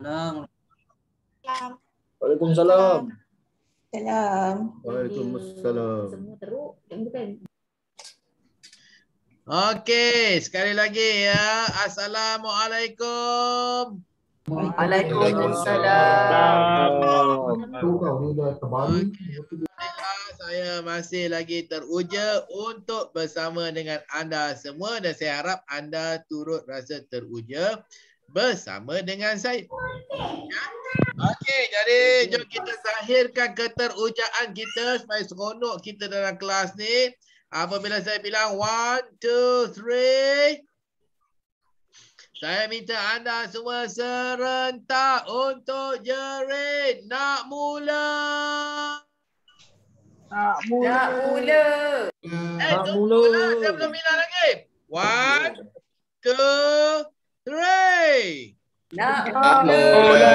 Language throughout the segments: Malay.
Salam. Waalaikumsalam. Salam. Waalaikumsalam. Semua teruk. Bukan. Okey, sekali lagi ya. Assalamualaikum. Waalaikumsalam. Alhamdulillah, saya masih lagi teruja untuk bersama dengan anda semua dan saya harap anda turut rasa teruja bersama dengan saya. Ya? Okey, jadi jom kita zahirkan keterujaan kita supaya seronok kita dalam kelas ni. Apabila saya bilang 1, 2, 3, saya minta anda semua serentak untuk jerit. Nak mula. Nak mula. Tunggu lah. Saya belum bilang lagi. 1, 2, 3. Nak mula.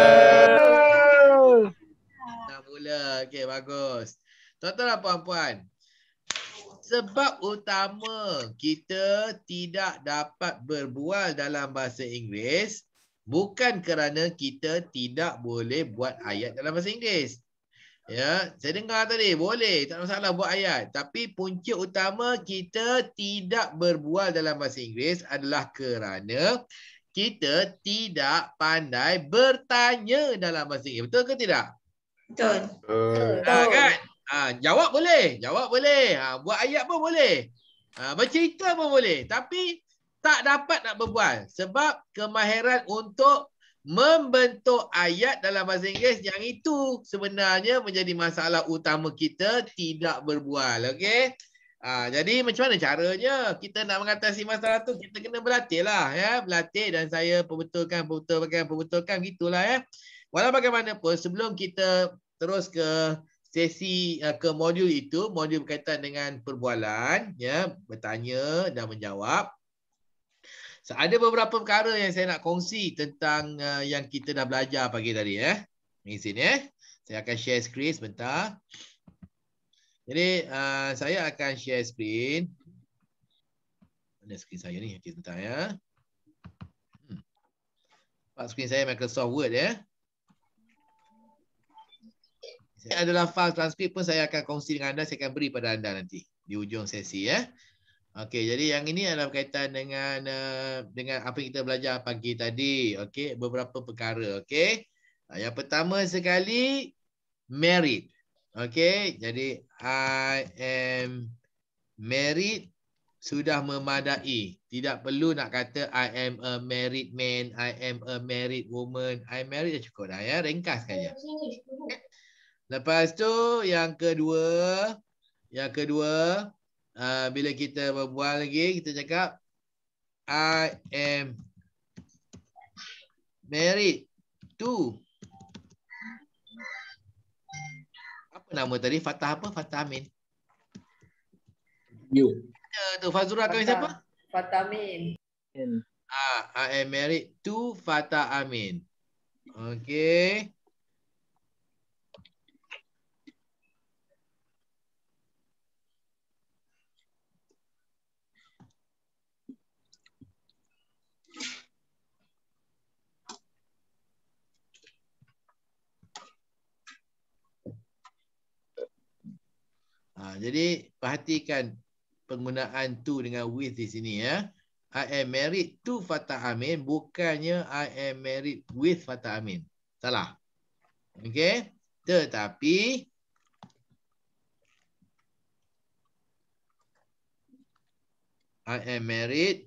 Nak mula. Okey, bagus. Tuan-tuan dan puan-puan. Sebab utama kita tidak dapat berbual dalam bahasa Inggeris bukan kerana kita tidak boleh buat ayat dalam bahasa Inggeris. Ya, saya dengar tadi boleh, tak ada masalah buat ayat. Tapi punca utama kita tidak berbual dalam bahasa Inggeris adalah kerana kita tidak pandai bertanya dalam bahasa Inggeris. Betul ke tidak? Betul. Kan? Jawab boleh. Buat ayat pun boleh. Bercerita pun boleh. Tapi tak dapat nak berbual. Sebab kemahiran untuk membentuk ayat dalam bahasa Inggeris yang itu sebenarnya menjadi masalah utama kita tidak berbual. Okey? Jadi macam mana caranya kita nak mengatasi masalah tu? Kita kena berlatih lah. Ya? Berlatih dan saya perbetulkan gitulah ya. Walau bagaimanapun sebelum kita terus ke sesi ke modul itu, modul berkaitan dengan perbualan, ya, bertanya dan menjawab. So, ada beberapa perkara yang saya nak kongsi tentang yang kita dah belajar pagi tadi ya. Di sini ya. Saya akan share screen sebentar. Jadi saya akan share screen. Mana screen saya ni? Okay, sebentar ya. Screen saya Microsoft Word ya. Ini adalah file transkrip pun saya akan kongsi dengan anda. Saya akan beri pada anda nanti di ujung sesi ya. Okey, jadi yang ini adalah berkaitan dengan apa yang kita belajar pagi tadi. Okey, beberapa perkara. Okey, yang pertama sekali married. Okey, jadi I am married sudah memadai. Tidak perlu nak kata I am a married man, I am a married woman. I married dah cukup dah ya, ringkas saja. Lepas tu yang kedua bila kita berbual lagi kita cakap I am married to apa nama tadi? Fatah apa? Fatah Amin. You. Tu Fazura kau siapa? Fatah Amin. I am married to Fatah Amin. Okay. Jadi perhatikan penggunaan to dengan with di sini ya. I am married to Fatah Amin, bukannya I am married with Fatah Amin. Salah. Okey. Tetapi I am married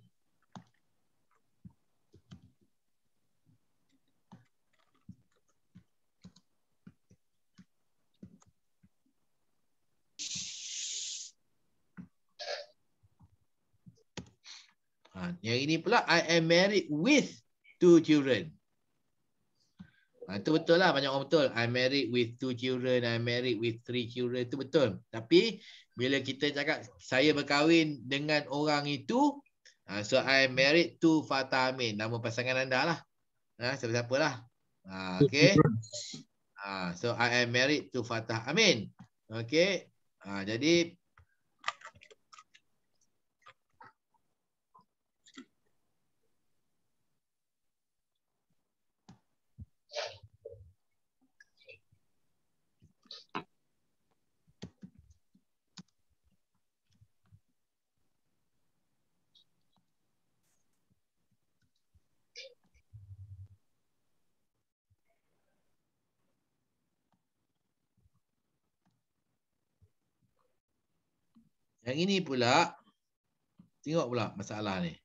yang ini pula I am married with 2 children. Itu betul lah, banyak orang betul. I married with 2 children, I married with 3 children, itu betul. Tapi bila kita cakap saya berkahwin dengan orang itu, so I married to Fatah Amin, nama pasangan anda lah. Siapa-siapa lah. Okay. So I am married to Fatah Amin. Okay. Jadi Yang ini pula, tengok pula masalah ni.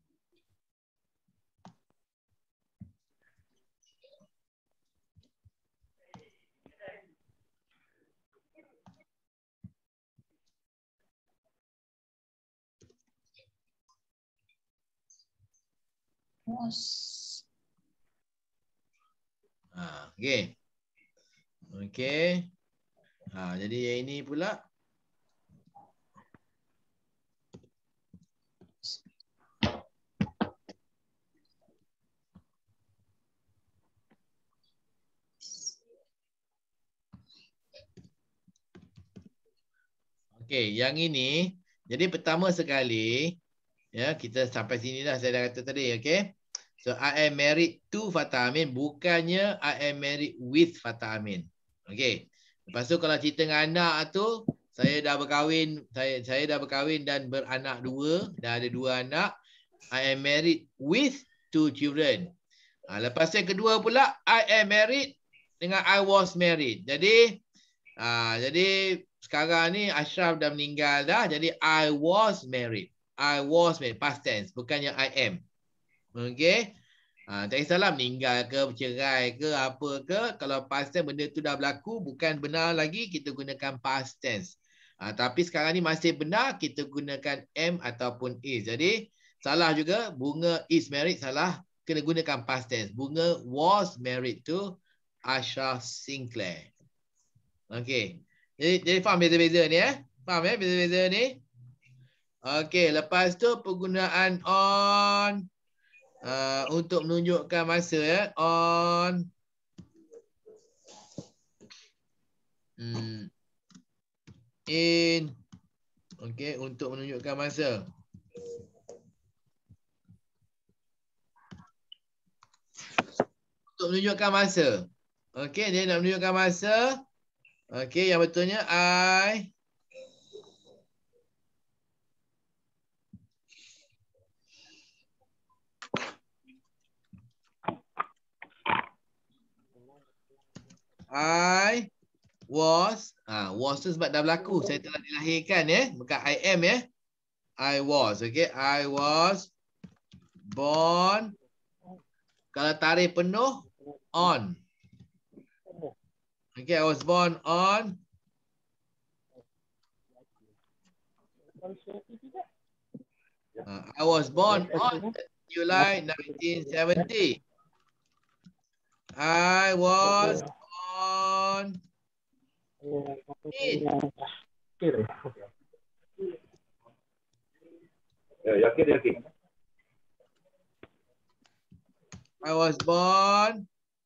Okey. Okey. Jadi yang ini pula. Okey, yang ini. Jadi pertama sekali, ya, kita sampai sini dah saya dah kata tadi, okey. So I am married to Fatah Amin, bukannya I am married with Fatah Amin. Okey. Lepas tu kalau cerita dengan anak tu, saya dah berkahwin, saya dah berkahwin dan beranak dua, dah ada dua anak. I am married with 2 children. Lepas yang kedua pula, I am married dengan I was married. Jadi sekarang ni Ashraf dah meninggal dah. Jadi I was married. I was married. Past tense. Bukannya I am. Okay. Tak kisahlah meninggal ke, bercerai ke, apa ke. Kalau past tense benda tu dah berlaku, bukan benar lagi, kita gunakan past tense. Tapi sekarang ni masih benar, kita gunakan am ataupun is. Jadi salah juga. Bunga is married salah. Kena gunakan past tense. Bunga was married to Ashraf Sinclair. Okay. Jadi faham beza-beza ni Faham beza-beza ni? Okay. Lepas tu penggunaan on untuk menunjukkan masa On. In. Okay. Untuk menunjukkan masa. Untuk menunjukkan masa. Okay. Dia nak menunjukkan masa. Okay, yang betulnya I was was tu sebab dah berlaku. Saya telah dilahirkan bukan I am I was, okay. I was born. Kalau tarikh penuh on. Okay, I was born on July 1970. I was born in. Yakin. I was born.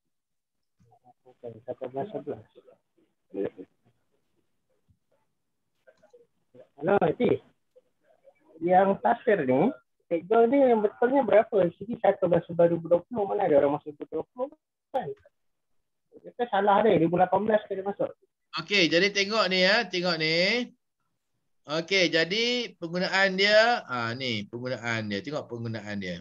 Halo, Iti. Yang tafsir ni, tekjol ni yang betulnya berapa? Sini 1 baru 2020, mana ada orang masuk 2020 kan? Kita salah dia, 2018 ke dia masuk. Okey, jadi tengok ni tengok ni. Okey, jadi penggunaan dia, ni penggunaan dia. Tengok penggunaan dia.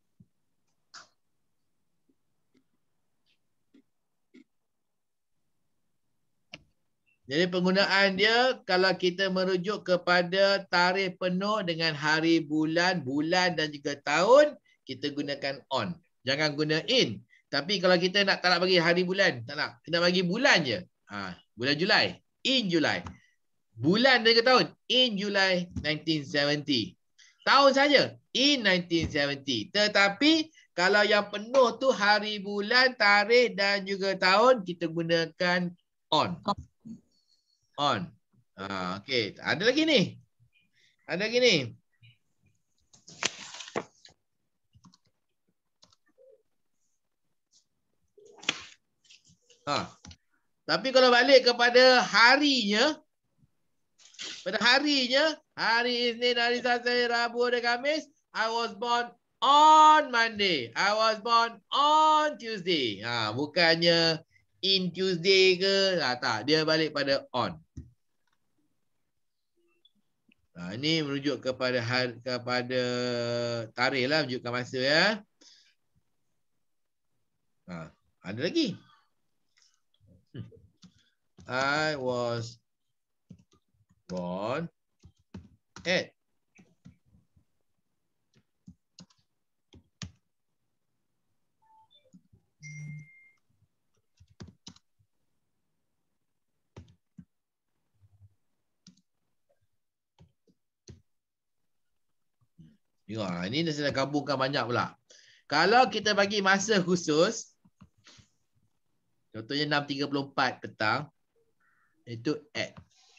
Jadi penggunaan dia kalau kita merujuk kepada tarikh penuh dengan hari, bulan, dan juga tahun, kita gunakan on. Jangan guna in. Tapi kalau kita tak nak bagi hari bulan, tak nak. Kita bagi bulan je. Bulan Julai. In Julai. Bulan dan juga tahun. In Julai 1970. Tahun saja. In 1970. Tetapi kalau yang penuh tu hari, bulan, tarikh dan juga tahun, kita gunakan on. On. Okey. Ada lagi ni. Tapi kalau balik kepada harinya, hari Isnin, hari Selasa, Rabu dan Khamis, I was born on Monday. I was born on Tuesday. Bukannya in Tuesday ke? Tak. Dia balik pada on. Ini merujuk kepada tarikh lah, menunjukkan masa ada lagi. I was born Add. Tengok, ini dah saya gabungkan banyak pula. Kalau kita bagi masa khusus, contohnya 6.34 petang, itu add.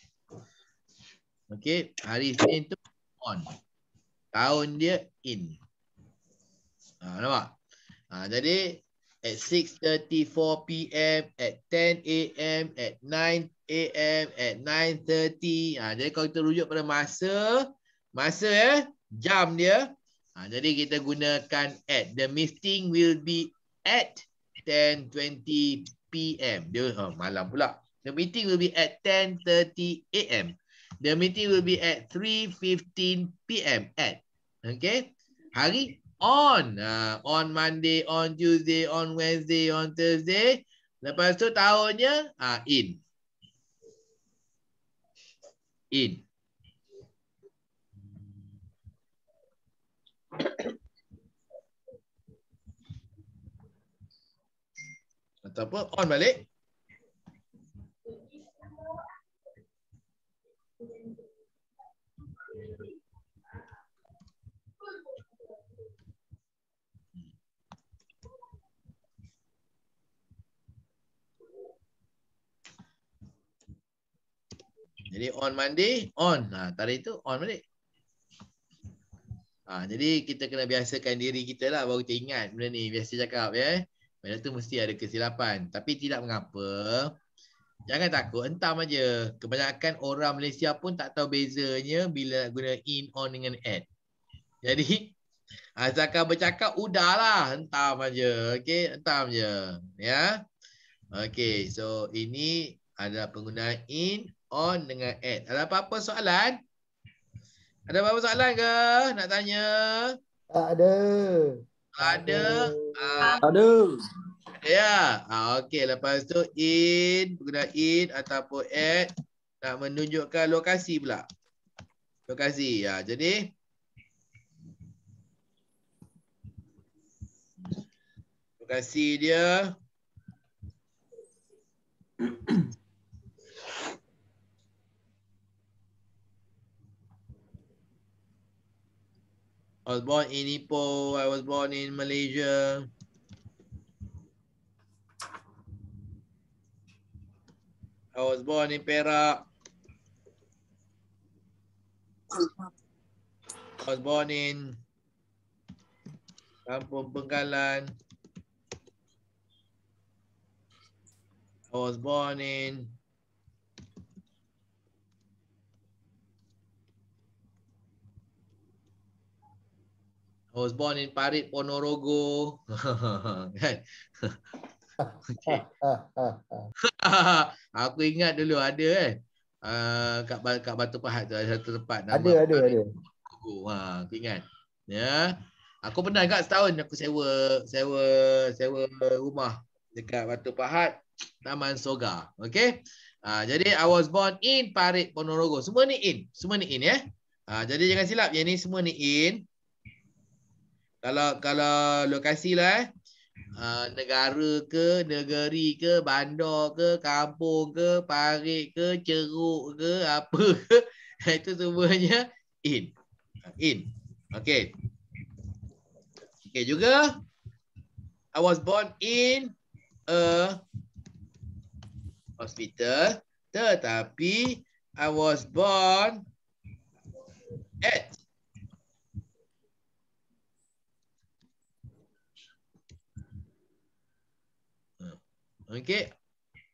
Okey, hari Isnin tu on. Tahun dia in. Nampak? Jadi at 6:34 PM, at 10 AM, at 9 AM, at 9:30. Jadi kalau kita rujuk pada masa jam dia. Jadi kita gunakan at. The meeting will be at 10:20 PM. Dia malam pula. The meeting will be at 10:30 AM. The meeting will be at 3:15 PM. At. Okay. Hari on. On Monday, on Tuesday, on Wednesday, on Thursday. Lepas tu tahunnya in. In. Ataupun on balik. Jadi on Monday, on. Tarikh tu on balik. Jadi kita kena biasakan diri kita lah baru kita ingat benda ni. Biasa cakap ya. Benda tu mesti ada kesilapan. Tapi tidak mengapa. Jangan takut, hentam aja. Kebanyakan orang Malaysia pun tak tahu bezanya bila guna in, on dengan add. Jadi asalkan bercakap udahlah, hentam aja. Okey, hentam je. Ya. Okey, so ini ada penggunaan in, on dengan add. Ada apa-apa soalan? Ada apa-apa soalan ke? Nak tanya? Tak ada. Ada. Ada. Ya. Okey, lepas tu in, penggunaan in ataupun add nak menunjukkan lokasi pula. Lokasi. Ya, jadi lokasi dia I was born in Ipoh. I was born in Malaysia. I was born in Perak. I was born in Kampung Bengkalan. I was born in Parit Ponorogo. Kan? Okay. Aku ingat dulu ada kat Batu Pahat tu ada satu tempat nama Ada. Ponorogo. Aku ingat. Ya. Aku pernah kat setahun aku sewa rumah dekat Batu Pahat, Taman Soga. Okey. Jadi I was born in Parit Ponorogo. Semua ni in ya. Jadi jangan silap yang ni semua ni in. Kalau lokasi lah negara ke, negeri ke, bandar ke, kampung ke, parit ke, ceruk ke, apa ke, itu semuanya in. Okey. Okey juga. I was born in a hospital, tetapi I was born at okey.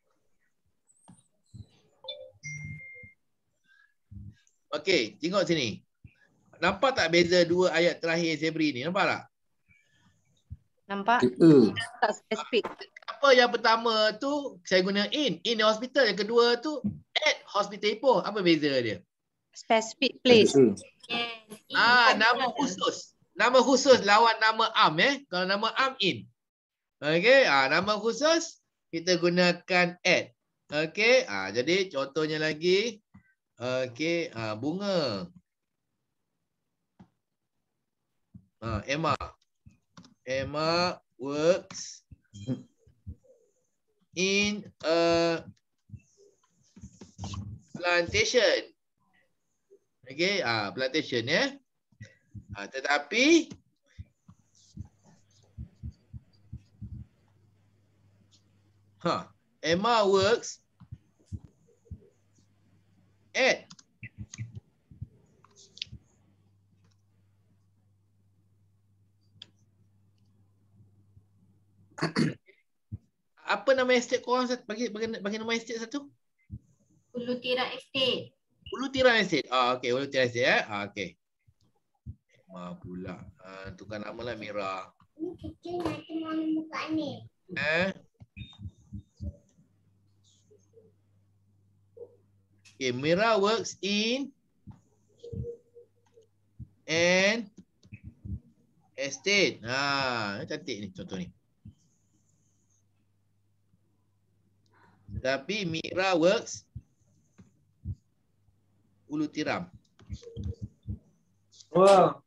Okey, tengok sini. Nampak tak beza dua ayat terakhir saya beri ni? Nampak tak? Nampak? Tak spesifik. Apa yang pertama tu saya guna in hospital. Yang kedua tu at hospital Ipoh. Apa beza dia? Specific place. Nama khusus. Nama khusus lawan nama am Kalau nama am in. Okey, nama khusus kita gunakan at. Okey, jadi contohnya lagi. Okey, bunga. Emma. Emma works in a plantation. Okay, plantation ya. Tetapi Emma works at apa nama estate korang? Bagi nama estate satu. Ulu Tiram Estate. Ulu Tiram Estate. Okey, Ulu Tiram Estate ya. Okey. Emma pula. Tukar nama lah Mira. Ini kecil nanti mau muka ni. Okay, Mira works in an estate. Cantik ni contoh ni. Tapi Mira works Ulu Tiram. Wow.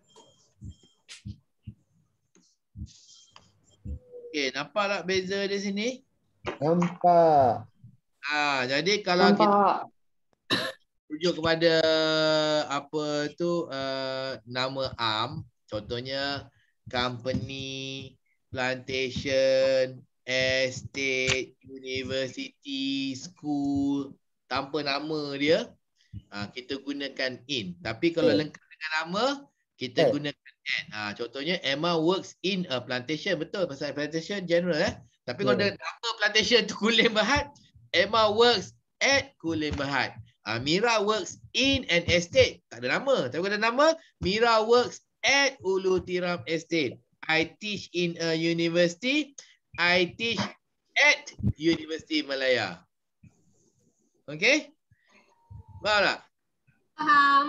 Okey, nampak tak beza di sini? Nampak. Jadi kalau kita rujuk kepada apa tu nama am, contohnya company, plantation, estate, university, school, tanpa nama dia, kita gunakan in. Tapi kalau lengkap dengan nama, kita gunakan at. Contohnya Emma works in a plantation. Betul, pasal plantation general Tapi kalau nama plantation tu Kulim Berhad, Emma works at Kulim Berhad. Mira works in an estate. Tak ada nama. Tapi kalau ada nama, Mira works at Ulu Tiram Estate. I teach in a university. I teach at University Malaya. Okay? Faham tak? Faham.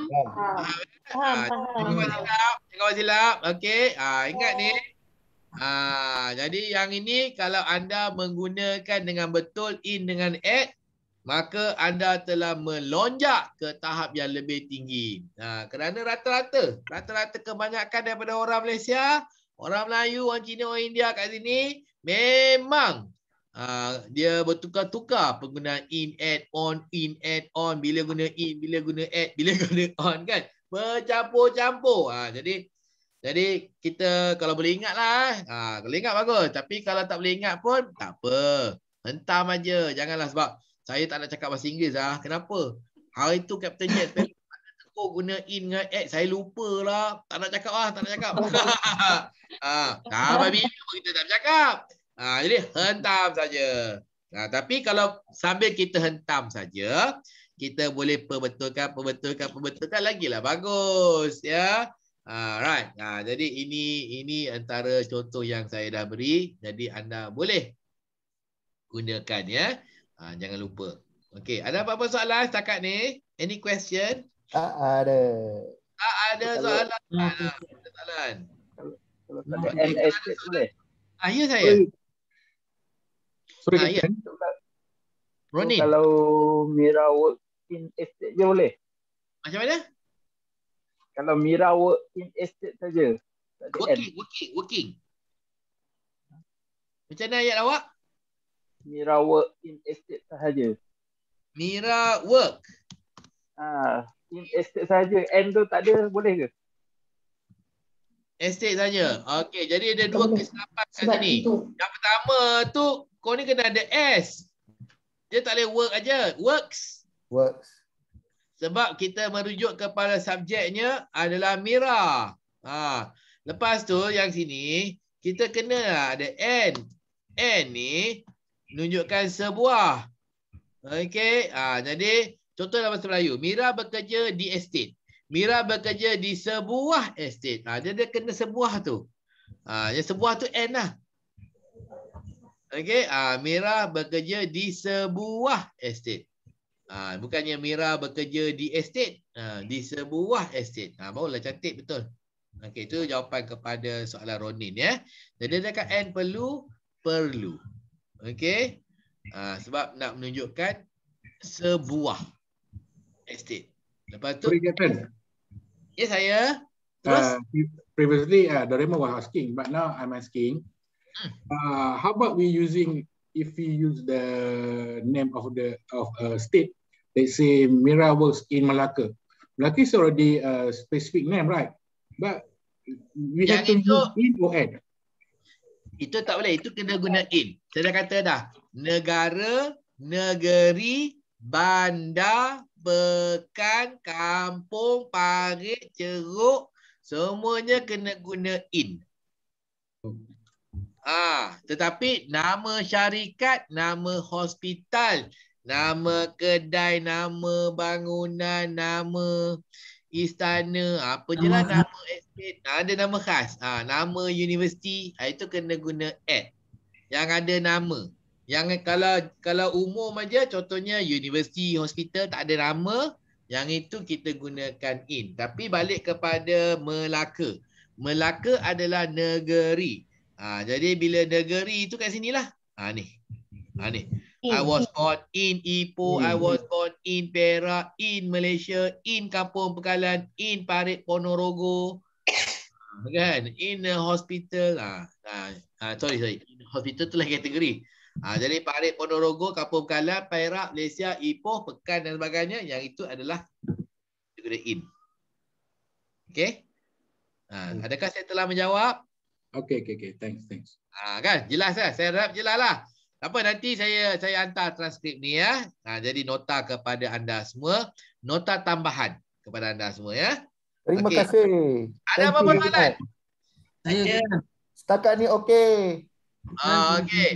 Jangan silap. Okay. Ingat ni. Jadi yang ini kalau anda menggunakan dengan betul in dengan at, maka anda telah melonjak ke tahap yang lebih tinggi. Kerana rata-rata kebanyakan daripada orang Malaysia, orang Melayu, orang Cina, orang India kat sini memang dia bertukar-tukar penggunaan in, add, on, in, add, on. Bila guna in, bila guna add, bila guna on kan. Bercampur-campur. Jadi kita kalau boleh ingat lah. Kalau ingat bagus. Tapi kalau tak boleh ingat pun tak apa. Hentam aja. Janganlah sebab saya tak nak cakap bahasa Inggeris lah. Kenapa? Hari tu Captain Jet guna in dengan add. Saya lupa lah. Tak nak cakap lah. Tak nak cakap. Sampai bila pun kita tak cakap. Jadi hentam saja. Tapi kalau sambil kita hentam saja, kita boleh perbetulkan lagi lah. Bagus. Ya. Right. Jadi ini antara contoh yang saya dah beri. Jadi anda boleh gunakan ya. Jangan lupa. Okey, ada apa-apa soalan setakat ni? Any question? Tak ada. Tak ada soalan. Soalan. Kalau tak ada estate boleh? Ya saya. Ya. Roni. Kalau Mira work in estate je boleh? Macam mana? Kalau Mira work in estate saja. Working. Macam mana ayat awak? Mira work in estate sahaja. Mira work. In estate sahaja. N tu tak ada, boleh ke? Estate saja. Okey, jadi ada dua kesilapan kat sini. Yang pertama tu kau ni kena ada S. Dia tak boleh work aja. Works. Sebab kita merujuk kepada subjeknya adalah Mira. Lepas tu yang sini kita kena ada N. N ni menunjukkan sebuah. Okey. Jadi contoh dalam bahasa Melayu. Mira bekerja di estate. Mira bekerja di sebuah estate. Dia kena sebuah tu. Yang sebuah tu N lah. Okey. Mira bekerja di sebuah estate. Bukannya Mira bekerja di estate. Di sebuah estate. Barulah cantik betul. Okey, itu jawapan kepada soalan Ronin ya. Jadi dekat N perlu. Okey. Sebab nak menunjukkan sebuah estate. Lepas tu. Sorry, Captain. Ya saya. Terus. previously Doraemon was asking, but now I'm asking, how about we if we use the name of a state, let's say Mira works in Malacca. Malacca is already a specific name, right? But we have to use in or at. Itu tak boleh, itu kena guna in. Saya dah kata dah, negara, negeri, bandar, pekan, kampung, parit, ceruk, semuanya kena guna in. Tetapi nama syarikat, nama hospital, nama kedai, nama bangunan, nama istana, apa je lah, nama estate, ada nama khas, nama universiti, itu kena guna at. Yang ada nama. Yang kalau umum aja, contohnya universiti, hospital tak ada nama, yang itu kita gunakan in. Tapi balik kepada Melaka. Melaka adalah negeri. Jadi bila negeri itu kat sinilah. Ni. I was born in Ipoh, I was born in Perak, in Malaysia, in Kampung Pekalan, in Parit Ponorogo. Kan? In a hospital. Sorry. Hospital tu lah kategori. Jadi Parit Ponorogo, Kampung Pekalan, Perak, Malaysia, Ipoh, Pekan dan sebagainya. Yang itu adalah kategori in. Okay? Adakah saya telah menjawab? Okay. Thanks. Kan? Jelas lah. Saya harap jelas lah. Apa nanti saya hantar transkrip ni ya. Jadi nota kepada anda semua, nota tambahan kepada anda semua ya. Terima kasih. Ada apa-apa soalan? Saya setakat ni okey. Okey.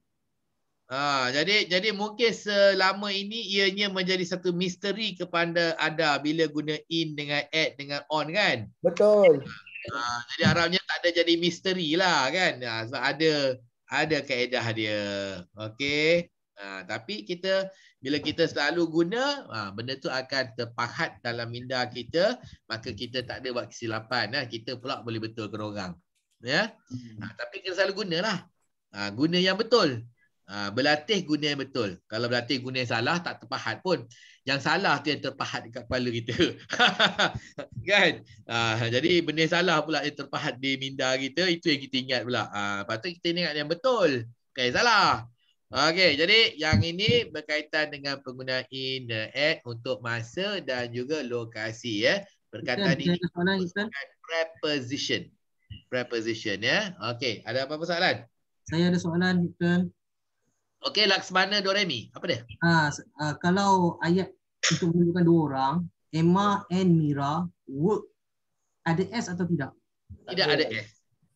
Jadi mungkin selama ini ianya menjadi satu misteri kepada anda bila guna in dengan at dengan on kan? Betul. Jadi harapnya tak ada jadi misteri lah kan. Sebab ada kaedah dia. Okey. Tapi bila kita selalu guna, benda tu akan terpahat dalam minda kita, maka kita tak ada buat kesilapan. Kita pula boleh betulkan orang. Ya. Tapi kita selalu gunalah. Guna yang betul. Berlatih guna yang betul. Kalau berlatih guna yang salah, tak terpahat pun. Yang salah tu yang terpahat dekat kepala kita. Kan? Jadi benda salah pula yang terpahat di minda kita, itu yang kita ingat pula. Lepas tu kita ingat yang betul. Bukan yang salah. Okey, jadi yang ini berkaitan dengan penggunaan in, at untuk masa dan juga lokasi ya. Perkataan ini preposition. Preposition ya. Okey, ada apa-apa soalan? Saya ada soalan, Hilton. Okey, Laksmana Doremi. Apa dia? Kalau ayat untuk menunjukkan dua orang, Emma and Mira work, ada S atau tidak? Tidak ada S.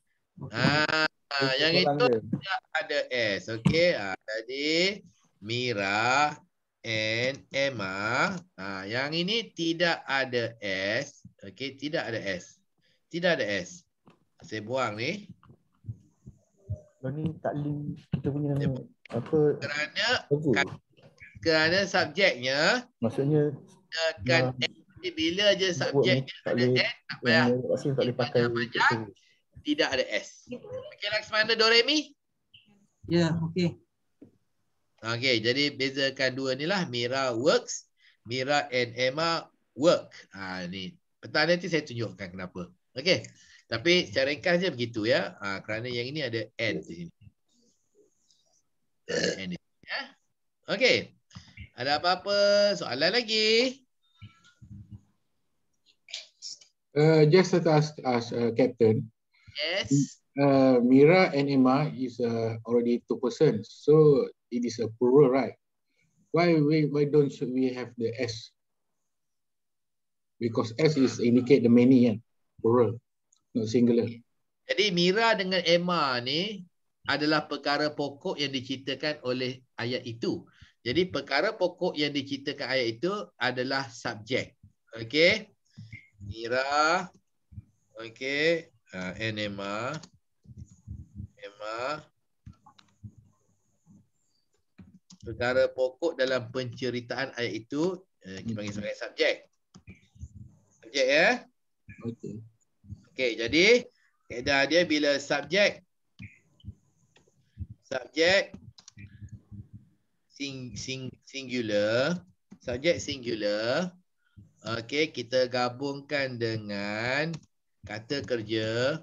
Yang itu tidak ada S. Okey. Jadi Mira and Emma. Yang ini tidak ada S. Okey, tidak ada S. Tidak ada S. Saya buang ni. Ni tak link kita punya apa? Kerana subjeknya maksudnya akan bila je subjeknya ada S, tak payah. Tak boleh pakai tidak ada S. Okey, Laksmana Doremi? Ya, okey. Okey, jadi bezakan dua ni lah. Mira works, Mira and Emma work. Ni. Petang nanti saya tunjukkan kenapa. Okey. Tapi secara ringkas je begitu ya. Kerana yang ini ada and di sini. Ya. Okey. Ada apa-apa soalan lagi? Just to ask Captain. Yes. Mira and Emma is already two persons, so it is a plural, right? Why don't we have the S? Because S is indicate the many, plural, not singular. Jadi Mira dengan Emma ni adalah perkara pokok yang diceritakan oleh ayat itu. Jadi perkara pokok yang diceritakan ayat itu adalah subjek. Okey. Mira. Okey. And Emma. Perkara pokok dalam penceritaan ayat itu kita panggil sebagai subjek. Subjek ya. Okey. Okey, jadi kaedah dia bila subjek singular, subjek singular. Okey, kita gabungkan dengan kata kerja,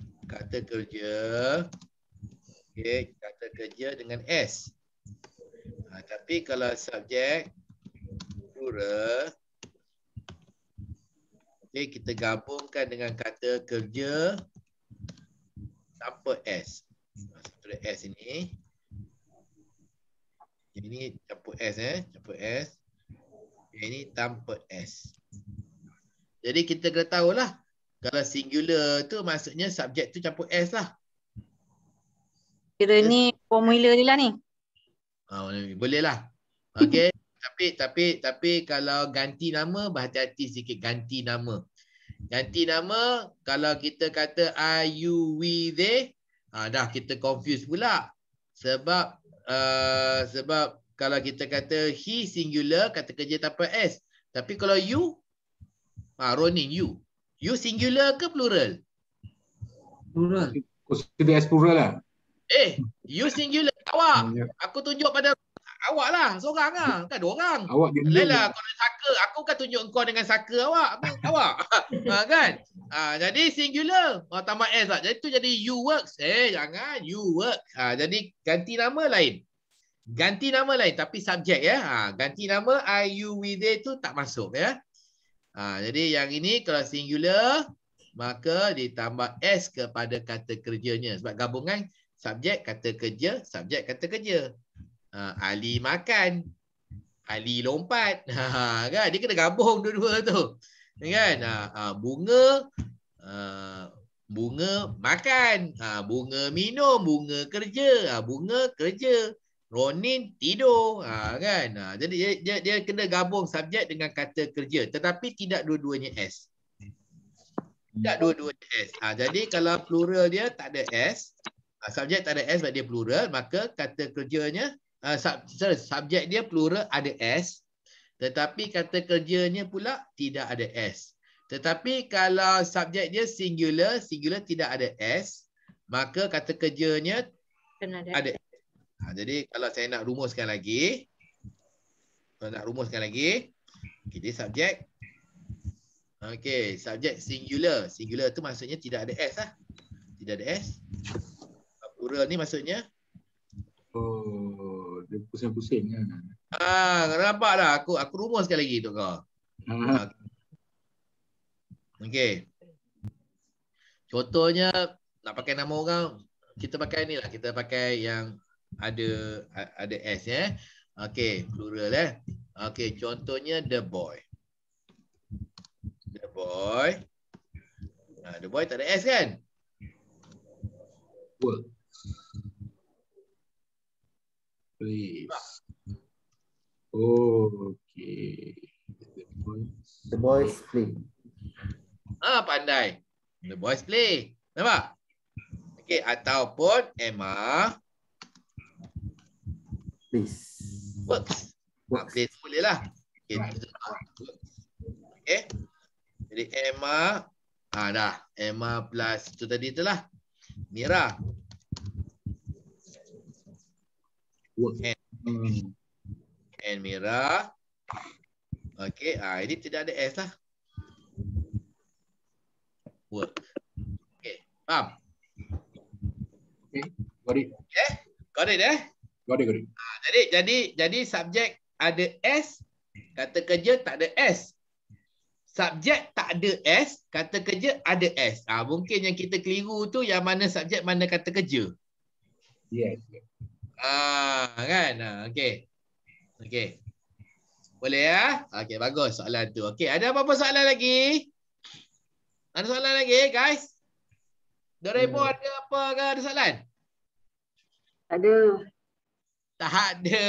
okey, kata kerja dengan S. Tapi kalau subjek plural, okey, kita gabungkan dengan kata kerja tanpa S. Tulis S ini. Ini campur S campur S. Ini tanpa S. Jadi kita kena tahulah kalau singular tu maksudnya subjek tu campur S lah. Kira ni formula dia lah ni. Boleh lah. Okey. Tapi kalau ganti nama berhati-hati sikit ganti nama. Ganti nama kalau kita kata I, you, we, they, dah kita confuse pula. Sebab kalau kita kata he singular, kata kerja tanpa S. Tapi kalau you, Ronin, you singular ke plural? Plural. Consider as plural lah. You singular. Awak. Aku tunjuk pada awak lah. Seorang lah. Kan dua orang. Awak Lain lah. Kalau saka, aku kan tunjuk kau dengan saka awak. Awak. Kan? Jadi singular. Tambah S lah. Jadi tu jadi you works. Jangan. You work. Jadi ganti nama lain. Ganti nama lain. Tapi subjek ya. Ganti nama I, you, we, they tu tak masuk ya. Jadi yang ini kalau singular, maka ditambah S kepada kata kerjanya. Sebab gabungan subjek kata kerja, subjek kata kerja. Ali makan, Ali lompat. Kan? Dia kena gabung dua-dua tu. Kan? Bunga makan, bunga minum, bunga kerja, bunga kerja. Ronin tidur, kan? Jadi dia kena gabung subjek dengan kata kerja, tetapi tidak dua-duanya S. Tidak dua-duanya S. Jadi kalau plural dia tak ada S, subjek tak ada S sebab dia plural, maka kata kerjanya subjek dia plural ada S, tetapi kata kerjanya pula tidak ada S. Tetapi kalau subjek dia singular tidak ada S, maka kata kerjanya ada S. Jadi kalau saya nak rumuskan lagi, kita subjek. Okey, subjek singular. Singular tu maksudnya tidak ada S lah. Tidak ada S. Plural ni maksudnya dia pusing-pusing kan. Nampak dah aku rumuskan lagi untuk kau. Okey. Contohnya nak pakai nama orang, kita pakai ni lah, kita pakai yang ada S ya. Okey, plural Okey, contohnya the boy. The boy. The boy tak ada S kan? Work. Please. Okay. The boys play. Pandai. The boys play. Nampak? Okey, ataupun Emma Please. works. Please boleh lah. Okey. Jadi Emma, dah. Emma plus tu tadi tu lah. Mira. Work. And Mira. Okey, ini tidak ada S lah. Work. Okey, faham? Okay, got it. Got it Got it. Jadi subjek ada S, kata kerja tak ada S. Subjek tak ada S, kata kerja ada S. Mungkin yang kita keliru tu yang mana subjek, mana kata kerja. Yes. Kan? Okey. Boleh ya? Okey, bagus soalan tu. Okey, ada apa-apa soalan lagi? Ada soalan lagi, guys? Doraemon ada apa ke? Ada soalan? Ada. Tak ada.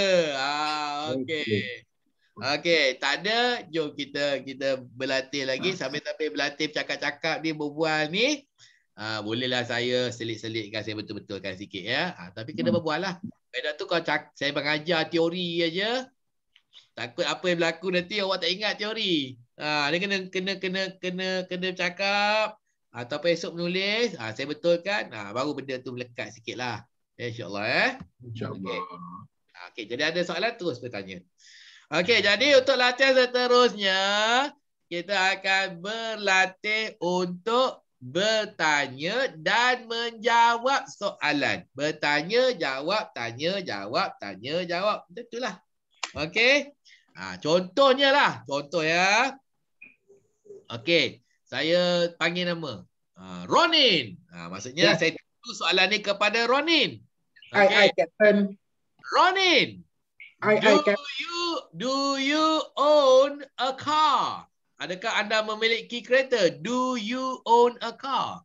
Okey, tak ada. Jom kita berlatih lagi. Sambil-sambil berlatih bercakap-cakap ni, berbual ni. Bolehlah saya selit-selitkan, saya betul-betulkan sikit ya. Tapi kena berbual lah. Kadang tu kalau saya mengajar teori aja, takut apa yang berlaku nanti awak tak ingat teori. Dia kena bercakap ataupun esok menulis. Saya betulkan. Baru benda tu melekat sikit lah. InsyaAllah InsyaAllah. Okey, jadi ada soalan terus bertanya. Okey, jadi untuk latihan seterusnya kita akan berlatih untuk bertanya dan menjawab soalan. Bertanya, jawab, tanya, jawab, tanya, jawab. Itulah. Okey. Contohnya lah. Contoh ya. Okey. Saya panggil nama. Ronin. Maksudnya Ya. saya tanya soalan ni kepada Ronin. I, Captain. Ronin. Captain. Do you own a car? Adakah anda memiliki kereta? Do you own a car?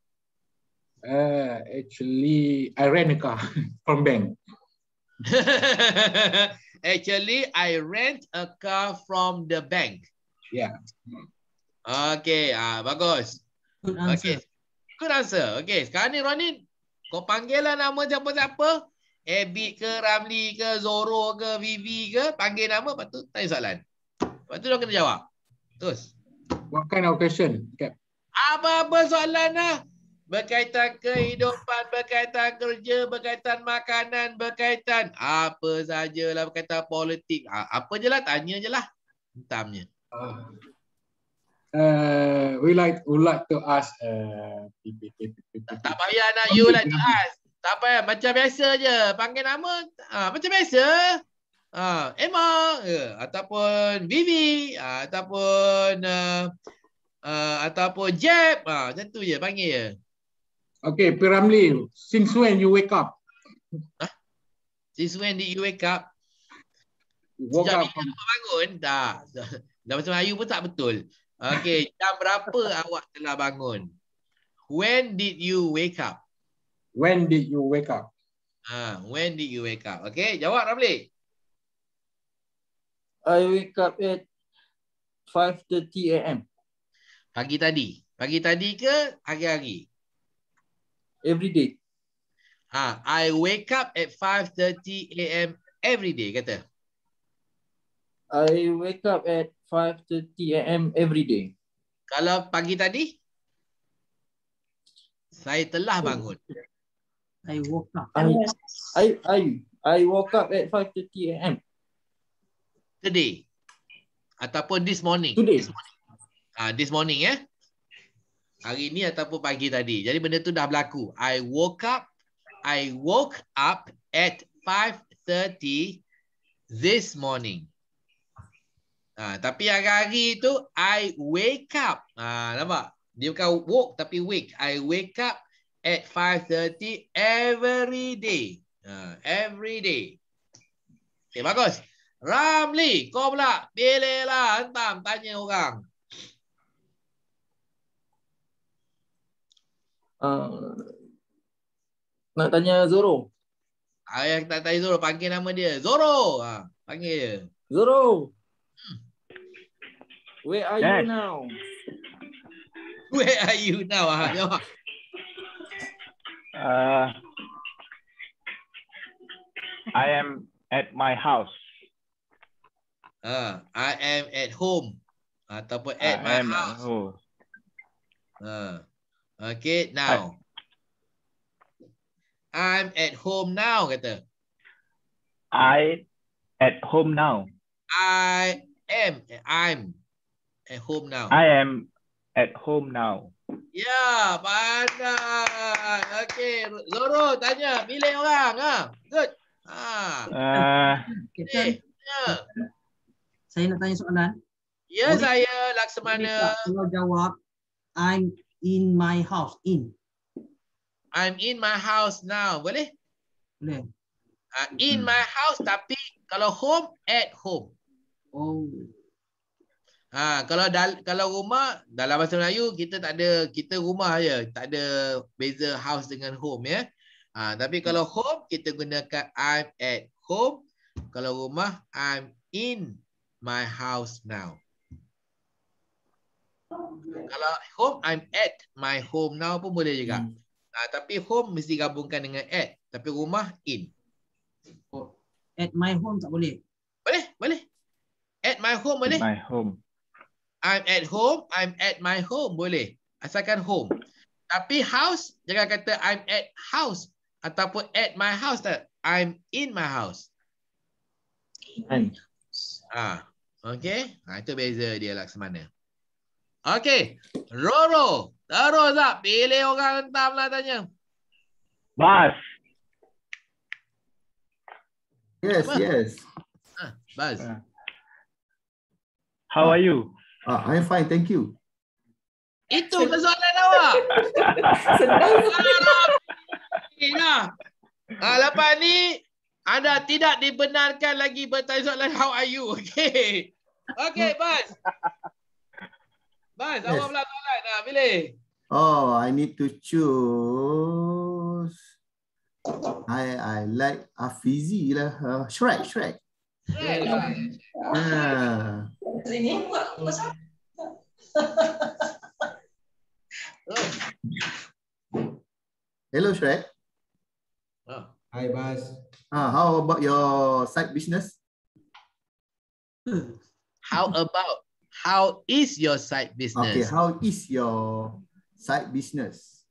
Actually, I rent a car from bank. Actually, I rent a car from the bank. Yeah. Okay, bagus. Good answer. Okay, good answer. Okay, sekarang ni Ronin, kau panggil lah nama siapa-siapa. Abid ke, Ramli ke, Zoro ke, Vivi ke, panggil nama, lepas tu tanya soalan. Lepas tu dia kena jawab. Terus. What kind of question, Cap? Apa-apa soalan lah. Berkaitan kehidupan, berkaitan kerja, berkaitan makanan, berkaitan apa sajalah, berkaitan politik. Apa je lah, tanya je lah. Hentamnya. We like to ask. Tak payah nak you like to ask. Tak payah, macam biasa je. Panggil nama, macam biasa. Emma, ataupun Vivi, ataupun Jeb. Macam tu je, panggil je. Okay, Piramli, since when you wake up? Since when did you wake up? Woke Sejak up bila awak bangun? Tak. Dah macam Melayu pun tak betul. Okay, jam berapa awak telah bangun? When did you wake up? When did you wake up? When did you wake up? Okay, jawab Ramli. I wake up at 5:30 a.m. Pagi tadi. Pagi tadi ke hari-hari? every day. I wake up at 5:30 a.m. every day, kata. I wake up at 5:30 a.m. every day. Kalau pagi tadi? Saya telah bangun. I woke up. I woke up at 5:30 a.m. Today. Ataupun this morning. Today. This morning ya. Hari ni ataupun pagi tadi. Jadi benda tu dah berlaku. I woke up at 5:30 this morning. Tapi hari-hari tu I wake up. Nampak? Dia bukan woke tapi wake. I wake up at 5:30 every day. Every day. Okay, bagus. Ramli, kau pula. Pilihlah, hentam, tanya orang. Nak tanya Zoro. Yang tak tanya Zoro, panggil nama dia. Zoro. Panggil dia. Zoro. Where are you now? Where are you now? Jawab. I am at my house. I am at home. Ataupun at my house. Okay, now. I'm at home now, kata. I at home now. I'm at home now. I am at home now. Ya, pandai. Okay, Zoro tanya, pilih orang. Good. Captain, saya nak tanya soalan. Ya, saya Laksamana. Kalau jawab, I'm in my house. I'm in my house now. Boleh? Boleh. In my house, tapi kalau home, at home. Oh. Kalau rumah, dalam bahasa Melayu, kita tak ada, kita rumah je. Tak ada beza house dengan home ya. Tapi kalau home, kita gunakan I'm at home. Kalau rumah, I'm in my house now. Kalau home, I'm at my home now pun boleh juga. Tapi home mesti gabungkan dengan at. Tapi rumah, in. At my home tak boleh? Boleh. At my home boleh. My home. I'm at home, I'm at my home. Boleh. Asalkan home. Tapi house, jangan kata I'm at house. Ataupun at my house. Tak. I'm in my house. Okay. Itu beza dia Laksamana. Okay. Roro. Terus tak? Pilih orang hentam lah tanya. Bas. Yes, Apa? yes. Baz. How are you? I'm fine, thank you. Itu persoalan awak. Nah, lepas ni anda tidak dibenarkan lagi bertanya soalan how are you. Okey. Okey, Baz. Baz, Yes. awak pula soalan. Pilih. Oh, I need to choose. I like Afizi lah. Shrek. Ah. Hello, Shrek. Hi, Baz. How about your side business? How is your side Okay, business? how is your side business?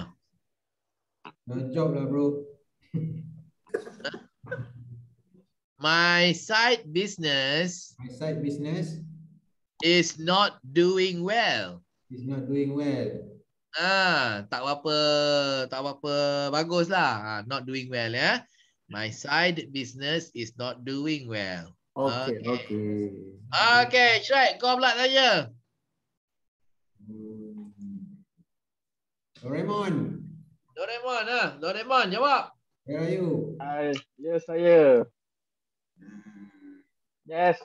No job lah, bro. My side business My side business is not doing well. is not doing well. Tak apa bagus lah. Not doing well ya. My side business is not doing well. Okay. Okay, Shrek, kau pula tanya. Doraemon, Doraemon jawab. where are you? Ya, saya. Yes.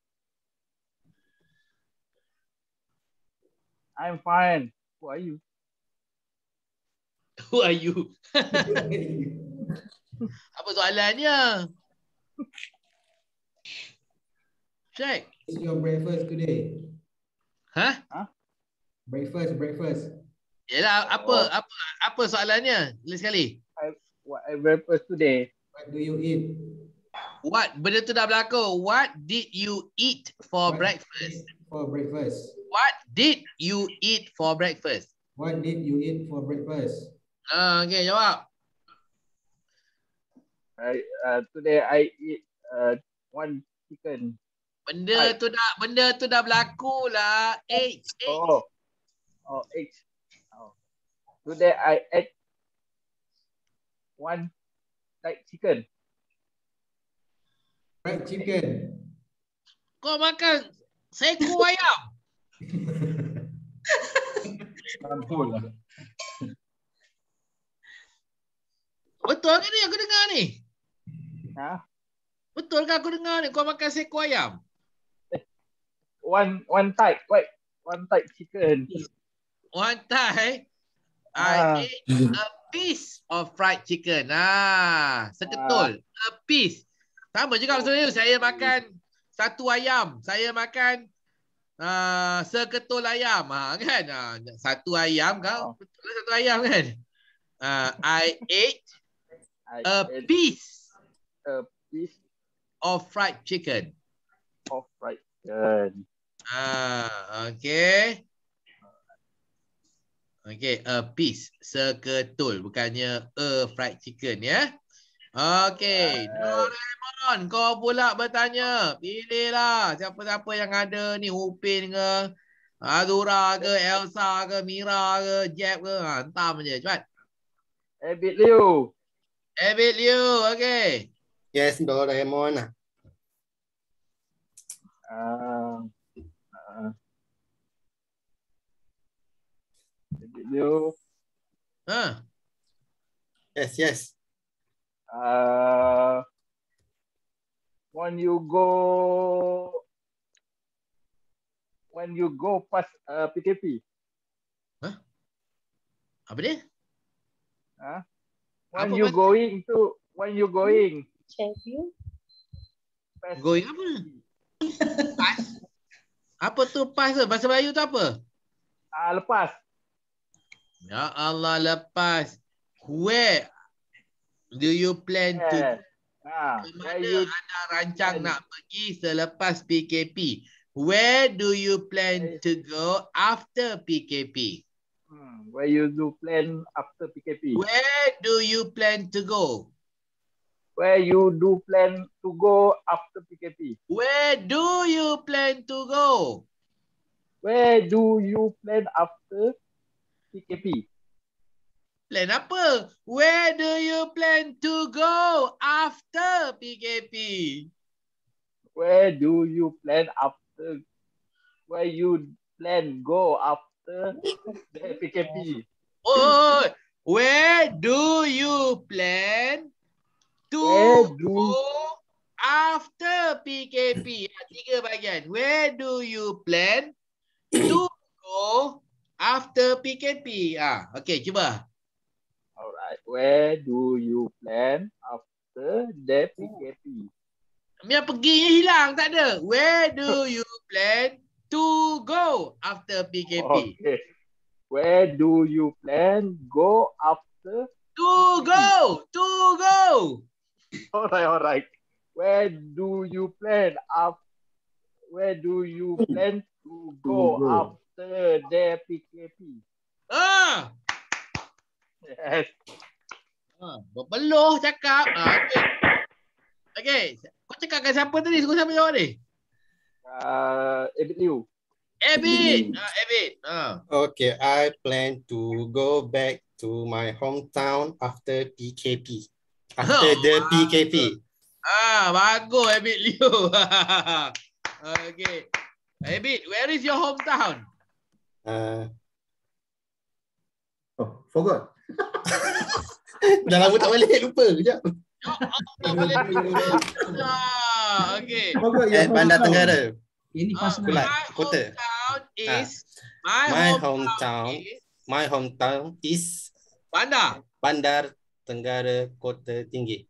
I'm fine. Who are you? Who are you? Apa soalannya? Shrek. What's your breakfast today? Hah? Breakfast. Yalah, apa soalannya? Lagi sekali. What I breakfast today? What do you eat? What? Benda tu dah berlaku. What did you eat for What breakfast? For breakfast. What did you eat for breakfast? What did you eat for breakfast? Okay, jawab. Today I eat one chicken. Benda tu dah berlaku lah. Egg. Oh, eggs. Oh. Today I ate one fried chicken. Fried chicken. Kau makan seekor ayam. Betul ke ni aku dengar ni? Betul ke aku dengar ni kau makan seekor ayam? One type, right? One type chicken. One time I ate a piece of fried chicken. Seketul. A piece. Sama juga maksudnya saya makan satu ayam. Saya makan seketul ayam. Kan? Satu ayam kau. Betul satu ayam kan? I ate a piece of fried chicken. Okay. Okay, a piece. Seketul. Bukannya a fried chicken ya. Okay. Doraemon, kau pula bertanya. Pilihlah siapa-siapa yang ada ni. Upin ke, Azura ke, Elsa ke, Mira ke, Jeb ke. Hantam je. Cepat. Abid Liu. Okay. Yes, Doraemon. Abid Liu. Yes. When you go past PKP. Apa dia? When you going. Going apa? Pas. Apa tu pas tu? Bahasa Melayu tu apa? Lepas. Ya Allah, lepas. Where do you plan to? Kemana anda rancang nak pergi selepas PKP? Where do you plan to go after PKP? Where you do plan after PKP? Where do you plan to go? Where you do plan to go after PKP? Where do you plan to go? Where do you plan after PKP. Plan apa? Where do you plan to go after PKP? Where do you plan after? Where you plan go after the PKP? Oh, where do you plan to Where do go after PKP? 3 bahagian. Where do you plan to go after PKP? Okay, cuba. Alright. Where do you plan after the PKP? Yang perginya hilang, tak ada. Where do you plan to go after PKP? Okay. Where do you plan go after? To go! To go! Alright. Where do you plan Where do you plan to go after the PKP? Ah! Yes. Berpeluh cakap. Okay. Okay. Kau cakap dengan siapa tadi? Suruh siapa jawab ni? Abid Liu. Abid. Abid. Okay, I plan to go back to my hometown after PKP. After the PKP. Bagus Abid Liu. Okay. Abid, where is your hometown? Forgot. Dah lama tak balik, lupa. Sekejap. Okay. At Bandar Tenggara. Ini Pulat, Kota. My hometown is Bandar Tenggara Kota Tinggi.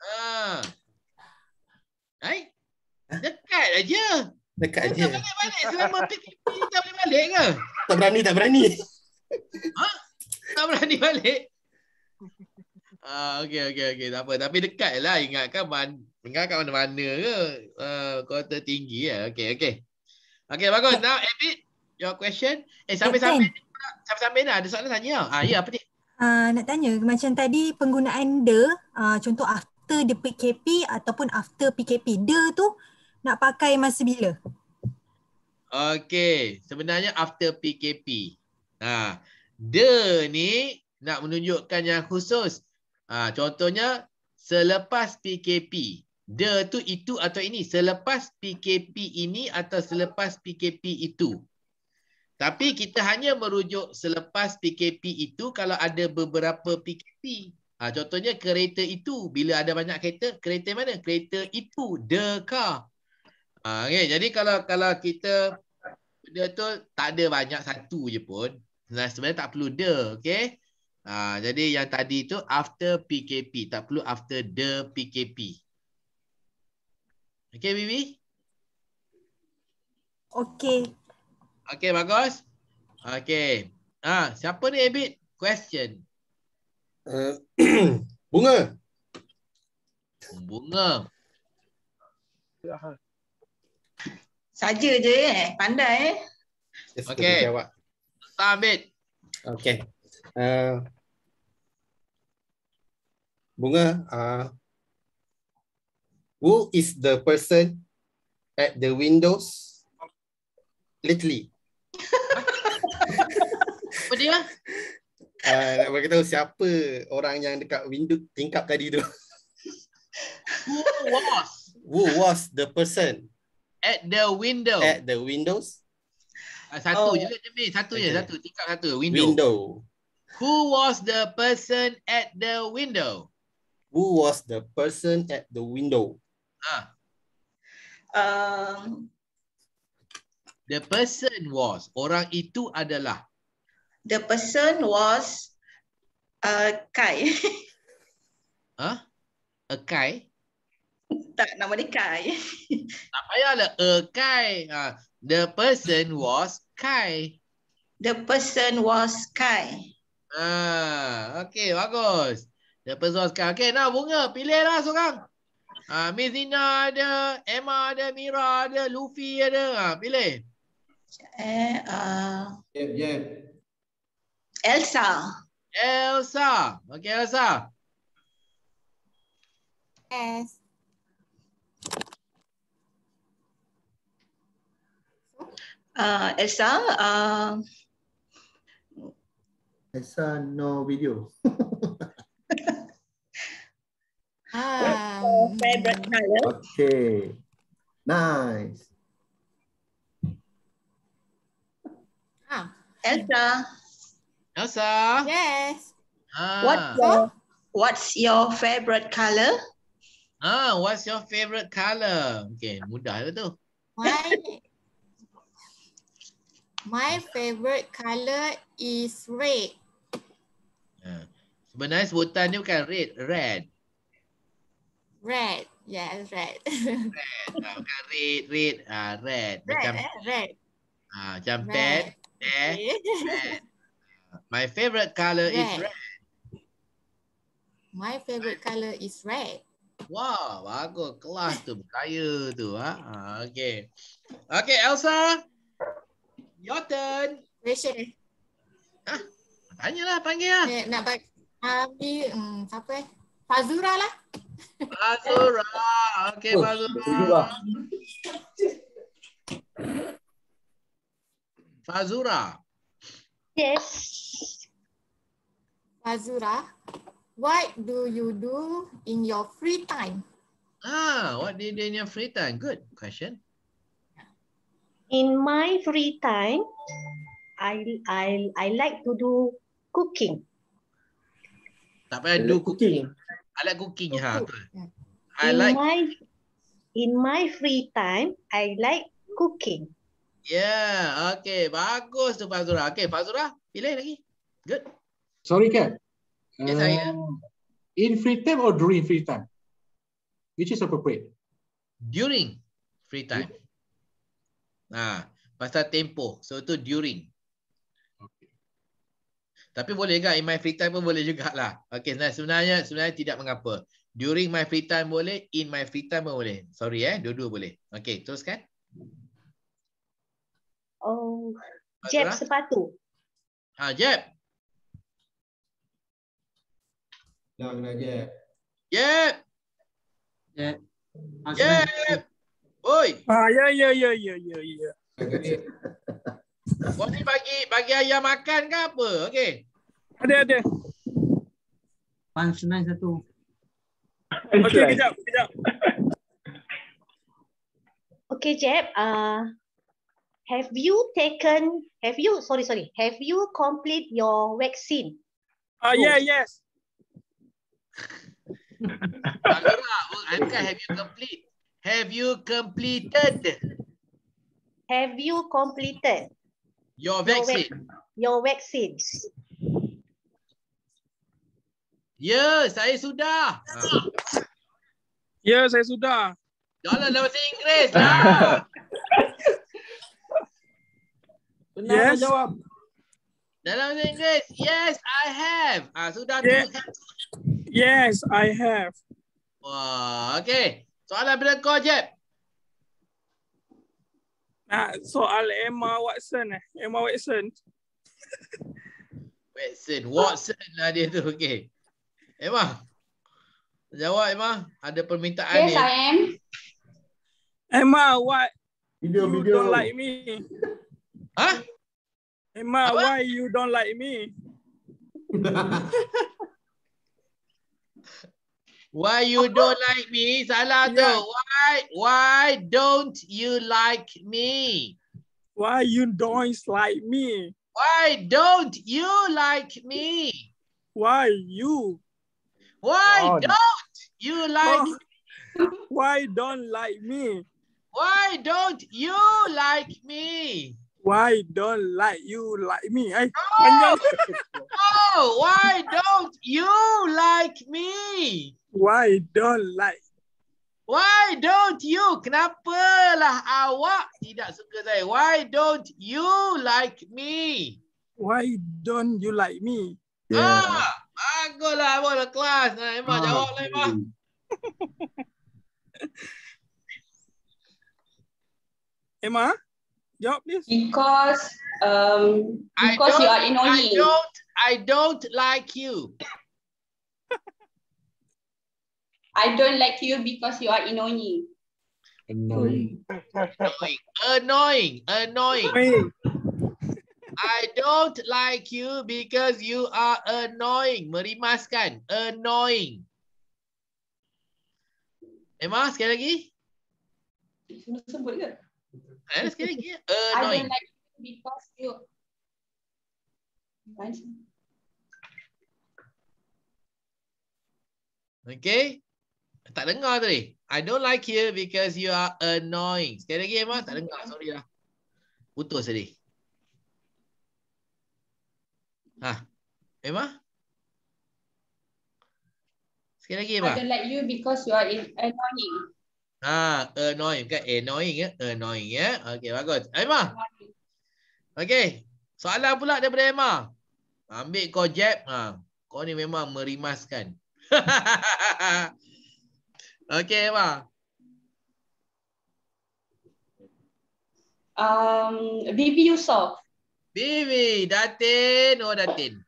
Dekat aja. Dekat aja. Balik-balik selama PKP tak boleh balik ke? Tak berani. Tak berani balik. Okay. Tak apa. Tapi dekat lah. Ingatkan mana-mana ke. Kota tinggi lah. Okay, bagus. Now, Abid, your question. Sampai-sampai dah. Ada soalan tanya. Ya, apa ni? Nak tanya, macam tadi penggunaan the, contoh after the PKP ataupun after PKP. The tu nak pakai masa bila? Okay, sebenarnya after PKP. The ni nak menunjukkan yang khusus. Contohnya selepas PKP. The tu itu atau ini. Selepas PKP ini atau selepas PKP itu. Tapi kita hanya merujuk selepas PKP itu kalau ada beberapa PKP. Contohnya kereta itu. Bila ada banyak kereta mana? Kereta itu. The car. Okay, jadi kalau kita dia tu tak ada banyak satu je pun. Sebenarnya tak perlu the. Okay. Jadi yang tadi tu after PKP. Tak perlu after the PKP. Okay, Bibi? Okay. Okay, bagus. Okay. Siapa ni Abid? Question. Bunga. Saja je pandai Okay. Abid. Okay. Bunga, who is the person at the windows lately? Apa dia? Nak bagi tahu siapa orang yang dekat window tingkap tadi tu. Who was the person at the window? At the windows? Satu je lah Jamil. Satu. Tingkap satu. Window. Who was the person at the window? Who was the person at the window? The person was. Orang itu adalah. The person was Kai. A Kai? Tak, nama dia Kai. Tak payahlah a Kai. The person was Kai. The person was Kai. Okay, bagus. The person was Kai. Okay, now Bunga, pilihlah seorang. Miss Nina ada, Emma ada, Mira ada, Luffy ada. Pilih. Elsa. Okay, Elsa. Yes. Elsa, Esa no video. Favorite color? Okay. Nice. Elsa. Elsa. Yes. What's your favorite color? What's your favorite color? Okay, mudah lah tu. My favorite color is red. Sebenarnya sebutan ni bukan red, red. Red. Yes, red. Red. Bukan red. Red. Macam red. Macam red. My favorite color is red. My favorite color is red. Wah, bagus. Kelas tu berkaya tu. Okay. Okay, Elsa. Your turn. Question. Tanyalah, panggil lah. Nak bagi siapa Fazura lah. Fazura. Okay, Fazura. Fazura. Yes. Fazura, what do you do in your free time? What do you do in your free time? Good question. In my free time, I like to do cooking. Tak payah do cooking. I like cooking. In my free time, I like cooking. Yeah, okay. Bagus tu Fazura. Okay, Fazura, pilih lagi. Good. Sorry, Kat. Yes, saya. In free time or during free time? Which is appropriate? During free time. Pasal tempoh. So, itu during. Okay. Tapi boleh kan? In my free time pun boleh jugalah. Okay, sebenarnya tidak mengapa. During my free time boleh, in my free time pun boleh. Sorry dua-dua boleh. Okay, teruskan. Jeb sepatu. Jeb. Jeb. Jeb. Jeb. Jeb. Oi. Ya. Kau ni bagi ayam makan ke apa? Okey. Ada. Punchline satu. Okey, kejap. Okay, Jeb. Have you complete your vaccine? Yes. Have you complete? Have you completed? Have you completed your vaccine? Your vaccine. Ya, saya sudah. Ya, saya sudah. Jangan dalam bahasa Inggeris lah. Benar jawab. Dalam bahasa Inggeris, yes, I have. Sudah tu. Yes, I have. Wah, okey. Soalan berikut Jeb. Soal Emma Watson. Watson lah dia tu. Okey. Emma. Jawab Emma. Ada permintaan ni. Yes, I am. Emma, what? Video. Don't like me? Emma, apa? Why you don't like me? Why you don't like me? Salah tu. Why don't you like me? Why you don't like me? Why don't you like me? Why you? Why don't you like me? Why don't like me? Why don't you like me? Why don't like you like me? Oh, why don't you like me? Why don't like? Why don't you? Kenapalah awak tidak suka saya? Why don't you like me? Why don't you like me? Baguslah, boleh kelas. Emma jawab lah Emma. Emma, jawab please. Because you are annoying. I don't like you. I don't like you because you are annoying. Annoying. I don't like you because you are annoying. Merimaskan. Annoying. Emma, sekali lagi. Sebut ke? Sekali lagi. I don't Annoying. like you because you. Okay. Tak dengar tadi. I don't like you because you are annoying. Sekali lagi Emma, tak dengar. Sorry lah. Putus tadi. Emma? Sekali lagi Emma. I don't like you because you are annoying. Annoying. Bukan annoying ya. Annoying ya. Okay, bagus. Emma. Okay. Soalan pula daripada Emma. Ambil kau jab. Kau ni memang merimaskan. Okay, Emma. Bibi Yusof. Bibi. Datin. Oh, Datin.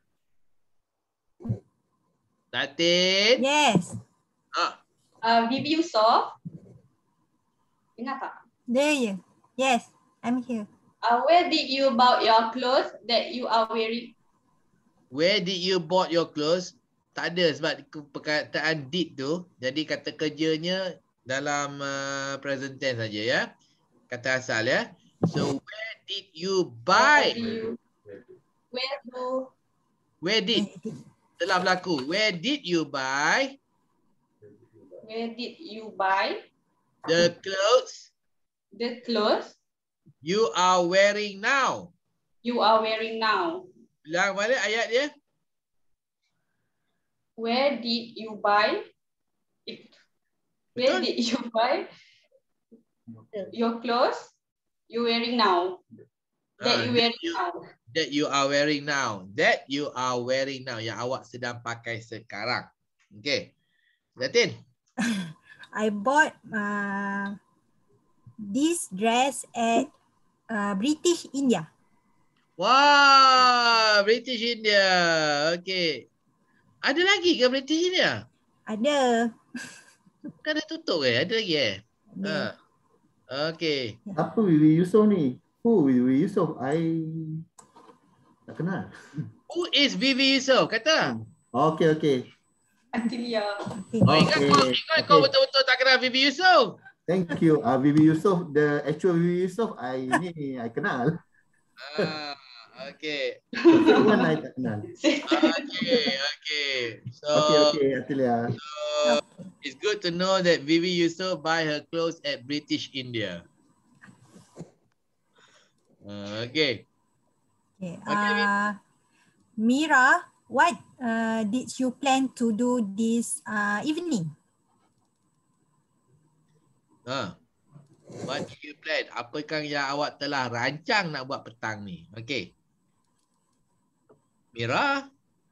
Datin. Yes. Bibi Yusof. Ingat tak? There you. Yes, I'm here. Where did you buy your clothes that you are wearing? Where did you bought your clothes? Tak ada sebab perkataan did tu. Jadi kata kerjanya dalam present tense saja ya. Kata asal ya. So where did you buy? Where did? Telah berlaku. Where did you buy? Where did you buy the clothes? The clothes You are wearing now. you are wearing now. Bilang mana ayat dia? Where did you buy it? Where did you buy your clothes you wearing now? That you wearing now. That you are wearing now. That you are wearing now. Yang awak sedang pakai sekarang. Okay. Datin. I bought this dress at British India. Wah, British India. Okay. Ada lagi ke British India? Ada. Kan dah tutup ke? Ada lagi Okay. Apa Wiwi Yusof ni? Who Wiwi Yusof? I tak kenal. Who is Vivi Yusof? Kata. Okay. Antilia. Ingat kau betul-betul tak kenal Vivi Yusof. Thank you. Vivi Yusof, the actual Vivi Yusof, I kenal. Okay. The one I tak kenal. Okay. So, Okay, Atilia. So, it's good to know that Vivi Yusof buy her clothes at British India. Okay. Mira, what did you plan to do this evening? What did you plan? Apakah yang awak telah rancang nak buat petang ni? Okay. Mira?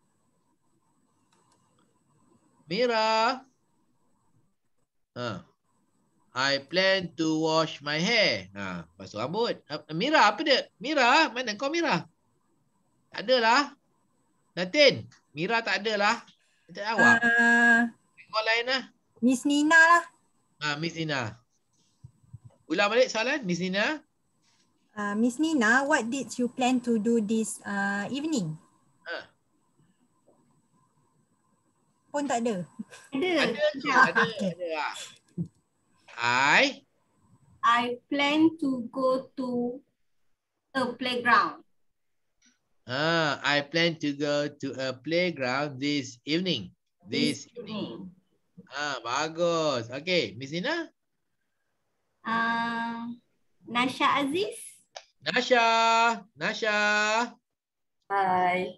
I plan to wash my hair. Basuh rambut. Mira, apa dia? Mira, mana kau Mira? Tak adalah. Datin, Mira tak adalah. Macam awak. Kau lain lah. Miss Nina lah. Miss Nina. Ulang balik soalan, Miss Nina. Miss Nina, what did you plan to do this evening? Pun tak ada. Ada. I plan to go to a playground. I plan to go to a playground this evening. Bagus. Okay, Miss Nina. Nasha Aziz. Nasha. Hi.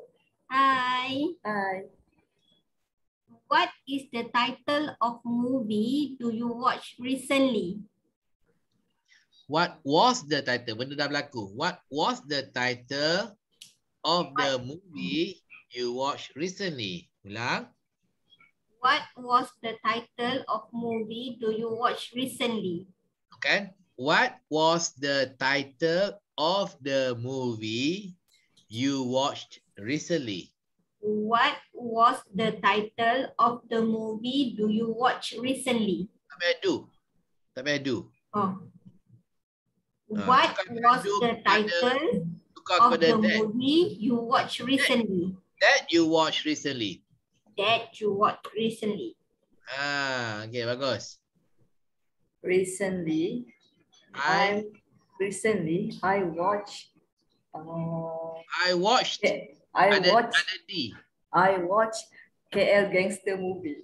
What is the title of movie do you watch recently? What was the title? Benda dah berlaku. What was the title of the movie you watched recently? Ulang. What was the title of movie do you watch recently? Okay. What was the title of the movie you watched recently? What was the title of the movie do you watch recently? Tak payah do. What was the title? Tukar of kepada the that. movie you watched recently. That you watched recently. That you watched recently. Okay, bagus. Recently, I watched. I watched. I Ada watched. D. I watched KL gangster movie.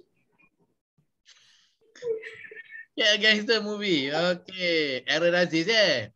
Yeah, gangster movie. Okay. Aaron Aziz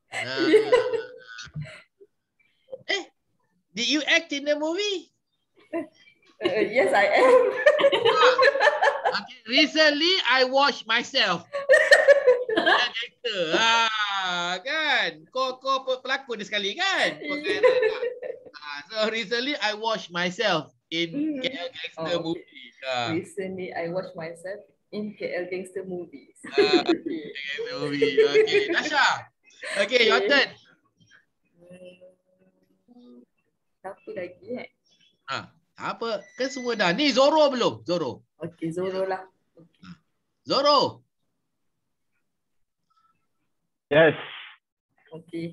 did you act in the movie? Yes, I am. Okay. Recently, I watched myself. Gangster. Kan? Kau pelakon sekali kan? So recently, I watched myself in KL gangster movie. Recently, I watched myself in KL gangster movies. Gangster movie. Okay, Tasha. Okay, your turn. Siapa lagi Apa? Kan semua dah. Ni Zoro belum? Zoro. Okay, Zoro lah. Zoro. Yes. Okay.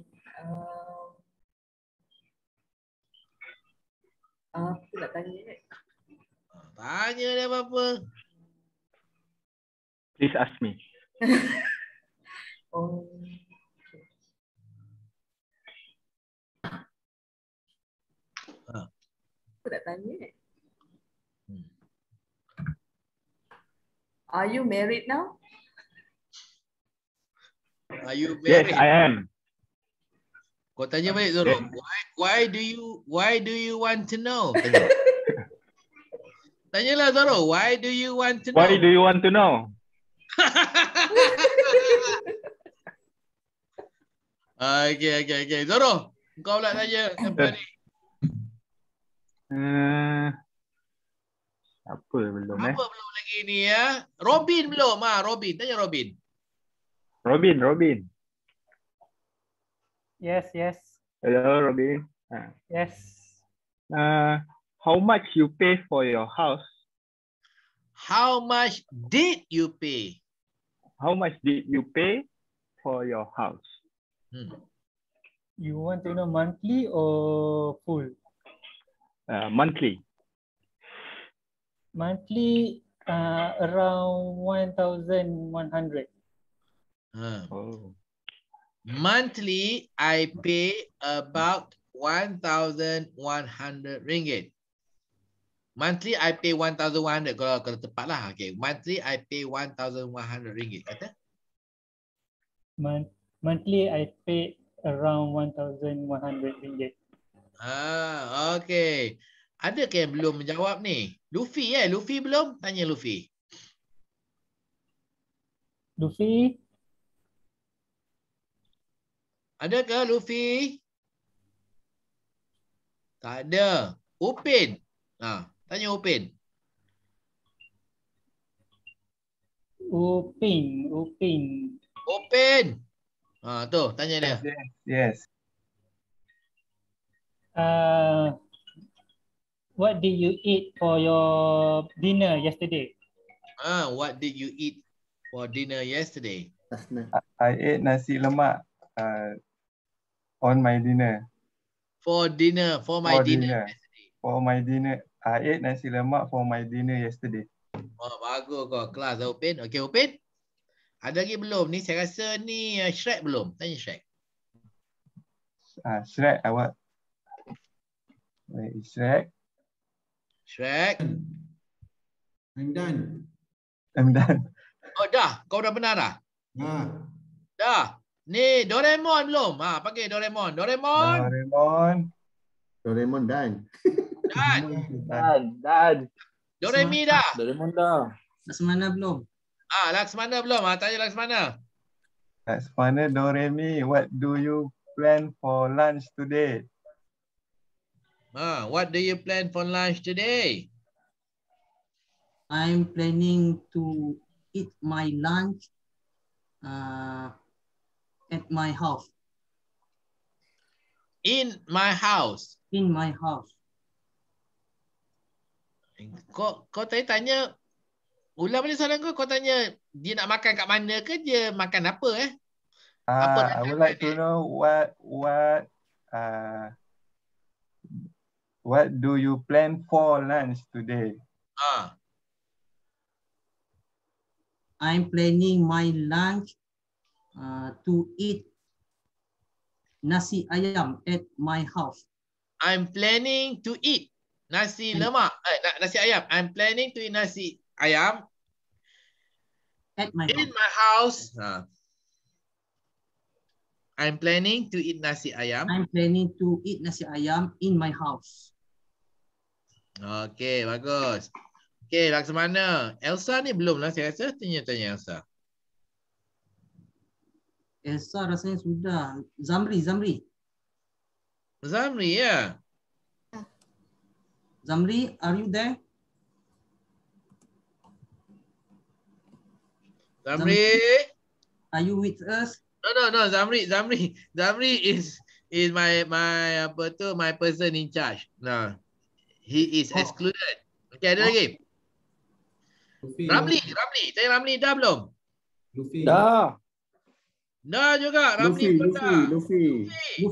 Apa nak tanya Tanya dia apa-apa. Please ask me. Apa nak tanya Are you married now? Are you married? Yes, I am. Kau tanya balik Zoro. Why do you want to know? Tanyalah Zoro. Why do you want to know? Why do you want to know? Okay. Zoro, kau pula tanya apa ni? Apa belum Apa belum lagi ni ya? Robin belum? Robin. Tanya Robin. Robin. Yes. Hello, Robin. Yes. How much you pay for your house? How much did you pay? How much did you pay for your house? You want to know monthly or full? Monthly. Monthly, around 1,100. Monthly, I pay about 1,100 ringgit. Monthly, I pay 1,100 kalau tepat lah. Okay. Monthly, I pay 1,100 ringgit. Kata? Monthly, I pay around 1,100 ringgit. Okay. Ada ke yang belum menjawab ni? Luffy Luffy belum? Tanya Luffy. Luffy? Ada ke Luffy? Tak ada. Upin. Tanya Upin. Upin. Tu, tanya dia. Yes. What did you eat for your dinner yesterday? What did you eat for dinner yesterday? I ate nasi lemak on my dinner. For my dinner. For my dinner. I ate nasi lemak for my dinner yesterday. Bagus kau. Kelas Upin. Okay, Upin. Ada lagi belum? Ni saya rasa ni Shrek belum. Tanya Shrek. Shrek, awak. Where is Shrek? Shrek. I'm done. Oh dah? Kau dah benar dah? Dah. Ni Doraemon belum? Panggil Doraemon. Doraemon done. Dan. Doremi dah? Doraemon dah. Laksmana belum? Laksmana belum? Tanya Laksmana. Laksmana, Doremi, what do you plan for lunch today? What do you plan for lunch today? I'm planning to eat my lunch at my house. In my house. In my house. Kau tanya ulang balik soalan kau. Kau tanya dia nak makan kat mana ke dia makan apa I would like to know what What do you plan for lunch today? I'm planning my lunch to eat nasi ayam at my house. I'm planning to eat nasi lemak. Nasi ayam. I'm planning to eat nasi ayam at my in my house. I'm planning to eat nasi ayam. I'm planning to eat nasi ayam in my house. Okey, bagus. Okey, Laksamana. Elsa ni belum lah saya rasa. Tanya Elsa. Elsa rasanya sudah. Zamri. Zamri, ya. Zamri, are you there? Zamri. Are you with us? No. Zamri is my my person in charge. No. He is excluded. Okay, ada lagi. Ramli. Tanya Ramli dah belum? Dah. Dah juga. Ramli pun dah. Luffy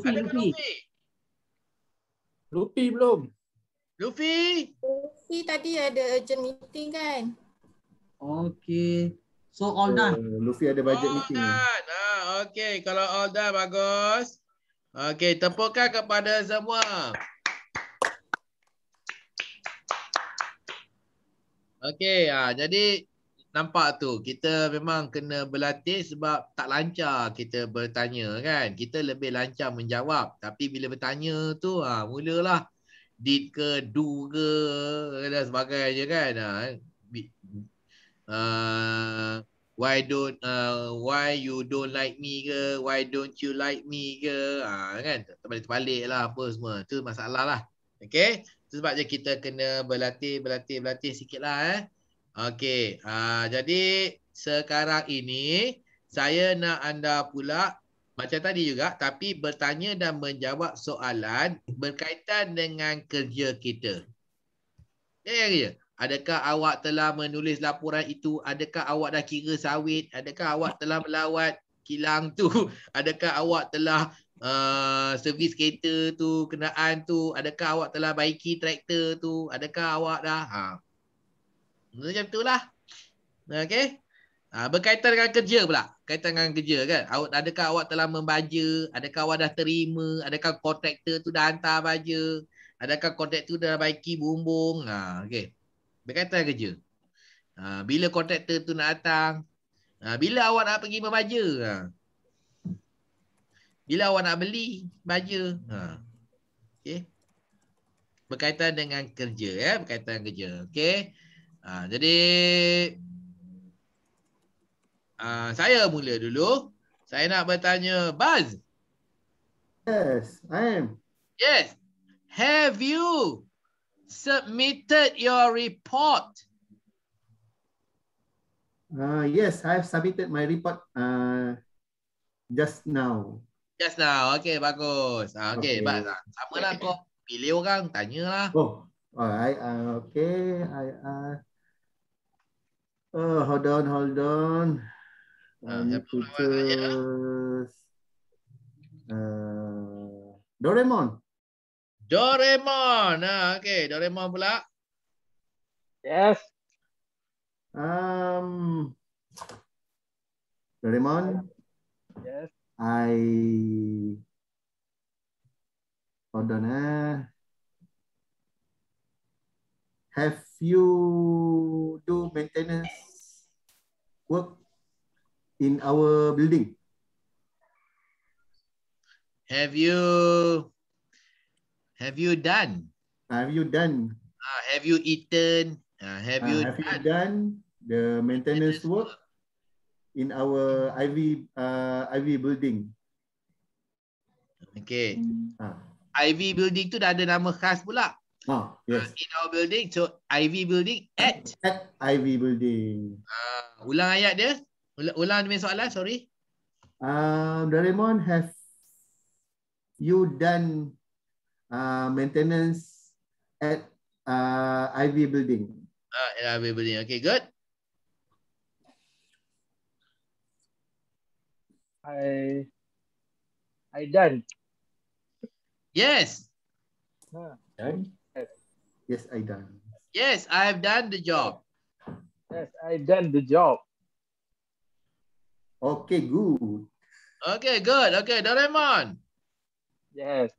belum. Luffy tadi ada urgent meeting kan? Okay. So all done. Luffy ada budget meeting. Okay, kalau all done bagus. Okay, tepukan kepada semua. Okay, jadi nampak tu kita memang kena berlatih sebab tak lancar kita bertanya kan. Kita lebih lancar menjawab. Tapi bila bertanya tu mulalah did ke, do ke dan sebagainya kan. Why you don't like me ke, why don't you like me ke, kan terbalik lah apa semua. Tu masalah lah. Okay, sebabnya kita kena berlatih sikit lah. Okay, jadi sekarang ini saya nak anda pula macam tadi juga tapi bertanya dan menjawab soalan berkaitan dengan kerja kita. Ya. Adakah awak telah menulis laporan itu? Adakah awak dah kira sawit? Adakah awak telah melawat kilang tu? Adakah awak telah servis kereta tu, kenderaan tu? Adakah awak telah baiki traktor tu? Adakah awak dah? Macam tu lah. Okay. Berkaitan dengan kerja pula. Kaitan dengan kerja kan. Adakah awak telah membaja? Adakah awak dah terima? Adakah kontraktor tu dah hantar baja? Adakah kontraktor tu dah baiki bumbung? Okay. Berkaitan kerja. Bila kontraktor tu nak datang? Bila awak nak pergi membaja? Bila awak nak beli baja? Okay. Berkaitan dengan kerja ya, berkaitan dengan kerja. Okay. Jadi saya mula dulu. Saya nak bertanya Buzz. Yes, I am. Yes. Have you submitted your report? Yes, I have submitted my report just now. Just now. Okay, bagus. Okay. Buzz. Sama lah kau. Pilih orang, tanyalah. Hold on. I need to choose Doraemon. Okay, Doraemon pula. Yes. Doraemon. Yes. Hold on. Have you do maintenance work in our building? Have you done? Have you done? Have you eaten? Have you done the maintenance work in our IV building? Okay. IV building tu dah ada nama khas pula. Yes. In our building, so IV building at IV building. Ulang ayat dia. Ulang demi soalan, sorry. Doraemon, have you done maintenance at IV building? IV building. Okay, good. I done. Yes. Done. Yes, I done. Yes, I have done the job. Yes, I done the job. Okay, good. Okay, good. Okay, Doraemon. Yes.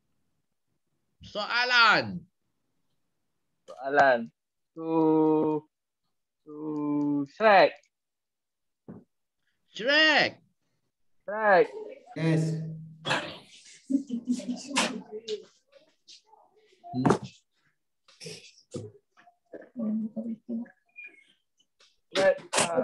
Soalan. Soalan. To Shrek. Shrek. Shrek. Yes. What,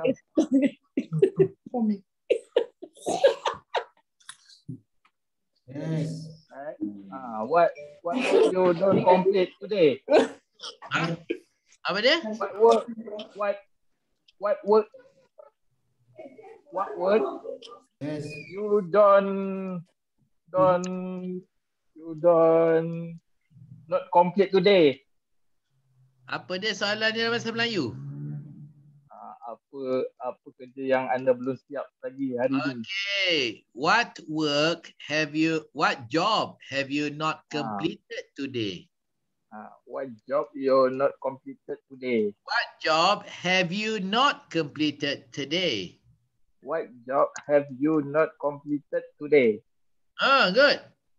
Yes. what you don't complete today? Apa dia? What word Yes. you don't not complete today? Apa dia soalan dia dalam bahasa Melayu? Apa kerja yang anda belum siap lagi hari ini? Okay. What job have you not completed today? What job you not completed today? What job have you not completed today? What job have you not completed today? Good.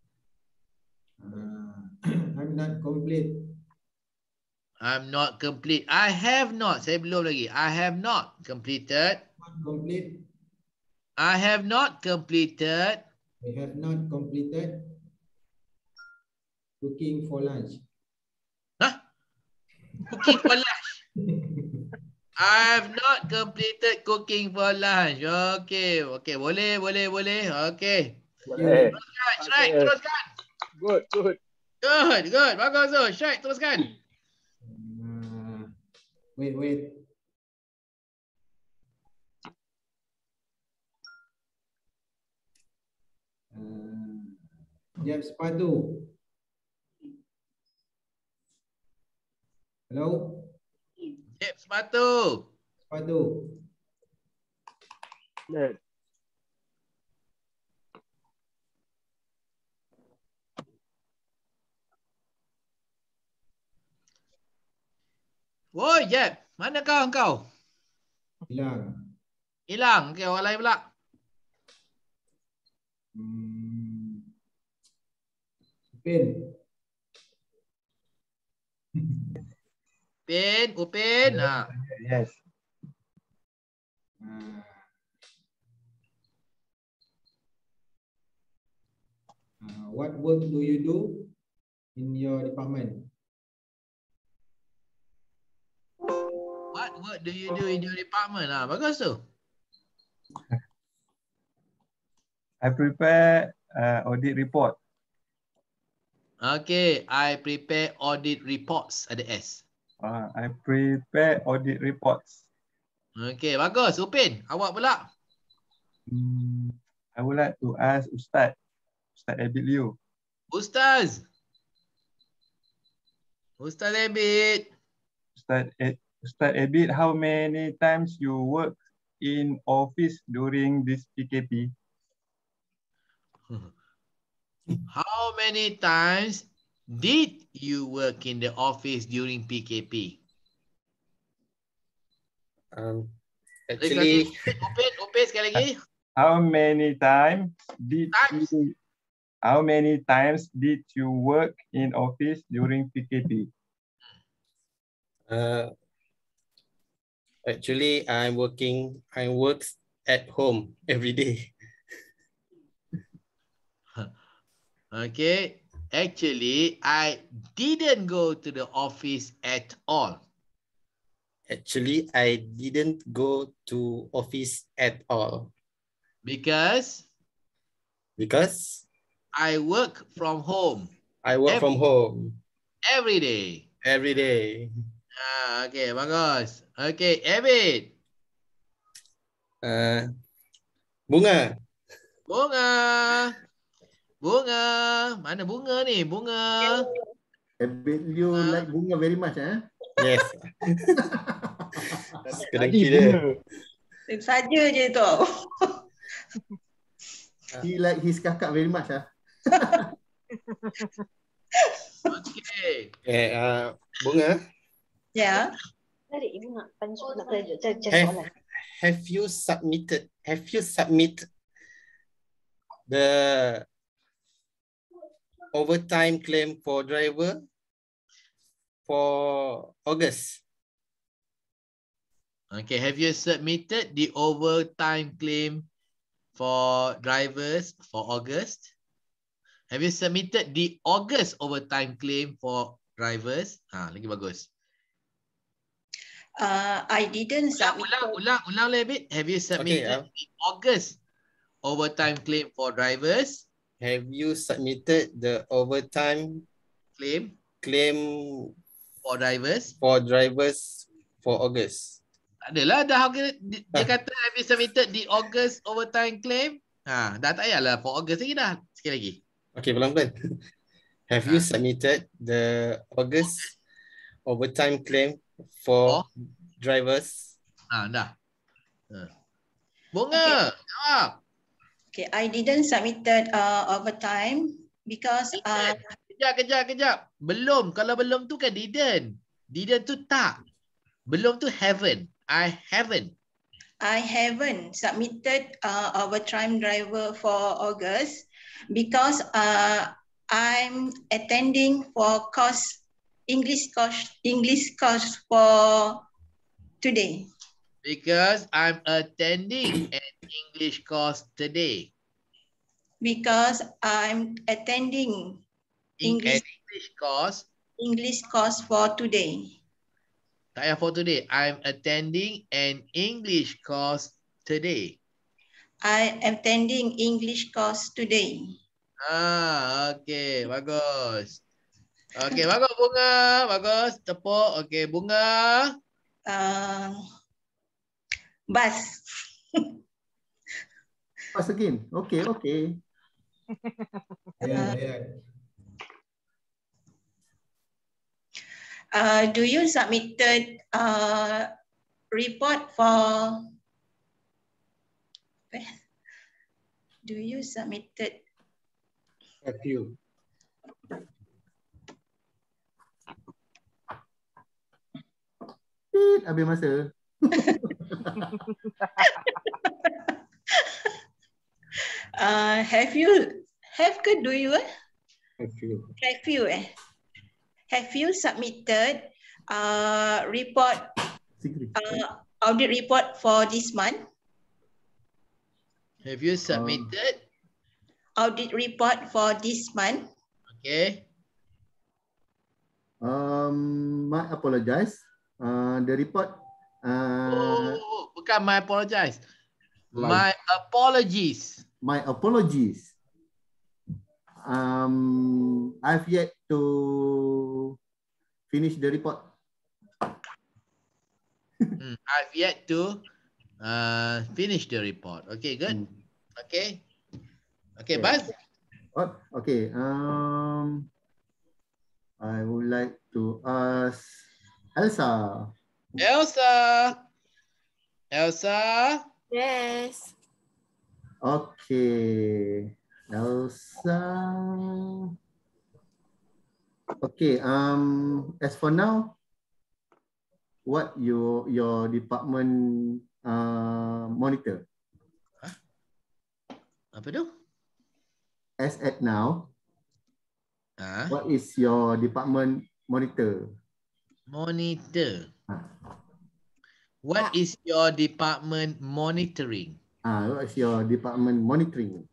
I'm not complete. I'm not complete. I have not. Saya belum lagi. I have not completed. Not complete. I have not completed. I have not completed cooking for lunch. Cooking for lunch. I have not completed cooking for lunch. Okay. Okay. Boleh. Okay. Boleh. Teruskan. Shrek, teruskan. Good. Good. Bagus tu. Shrek, teruskan. Wait. Jeb sepatu. Hello? Jeb sepatu. Yes. Woi, Jeb. Mana kau? Hilang. Okay, orang lain pula. Upin. Yes. What work do you do in your department? What work do you do in your department? Bagus tu. I prepare audit report. Okay, I prepare audit reports. Ada S. I prepare audit reports. Okay, bagus. Upin, awak pula. I would like to ask Ustaz Abid Liu. Ustaz Abid. Ustaz Abid, how many times you work in office during this PKP? How many times did you work in the office during PKP? Actually, Upin sekali lagi. How many times did you work in office during PKP? Actually, I work at home every day. Okay. Actually, I didn't go to the office at all. Actually, I didn't go to office at all. Because I work from home. I work from home every day. Okay, bagus. Okay, Abid. Bunga. Mana bunga ni? Bunga. Abid Liu like bunga very much, Yes. Kedengki dia. Saja je tu. He like his kakak very much, Okay. Bunga, Yeah. Tarik ibu nak cari have soalan. have you submit the overtime claim for driver for August? Okay, have you submitted the overtime claim for drivers for August? Have you submitted the August overtime claim for drivers? Lagi bagus. I didn't submit. Ulang a bit. Have you submitted the August overtime claim for drivers? Have you submitted the overtime claim for drivers for August? Tak adalah dah dia kata have you submitted the August overtime claim? Dah tak payahlah for August lagi dah. Sekali lagi. Okay, pelan-pelan. Have you submitted the August overtime claim for drivers? Dah. Bunga, jawab. Okay, I didn't submitted overtime because Kejap. Belum. Kalau belum tu kan didn't. Didn't tu tak. Belum tu haven't. I haven't submitted overtime driver for August because I'm attending for English course for today. Because I'm attending an English course today. Because I'm attending English course for today. Tak payah for today. I'm attending an English course today. I am attending English course today. Okay. Bagus. Okay, bagus Bunga. Bagus. Tepuk. Okay, Bunga. Bus. Bus again. Okay. Do you submitted report for? Do you submitted? A few. Habis masa. Do you? Have you submitted report audit report for this month? Have you submitted audit report for this month? Okay. My apologize. The report. Bukan my apologize. My apologies. My apologies. I've yet to finish the report. I've yet to finish the report. Okay, good. Okay, Buzz. Okay. I would like to ask Elsa. Yes. Okay. Elsa. Okay. As for now, what your department monitor? Apa tu? As at now, what is your department monitor? What is your department monitoring? What is your department monitoring?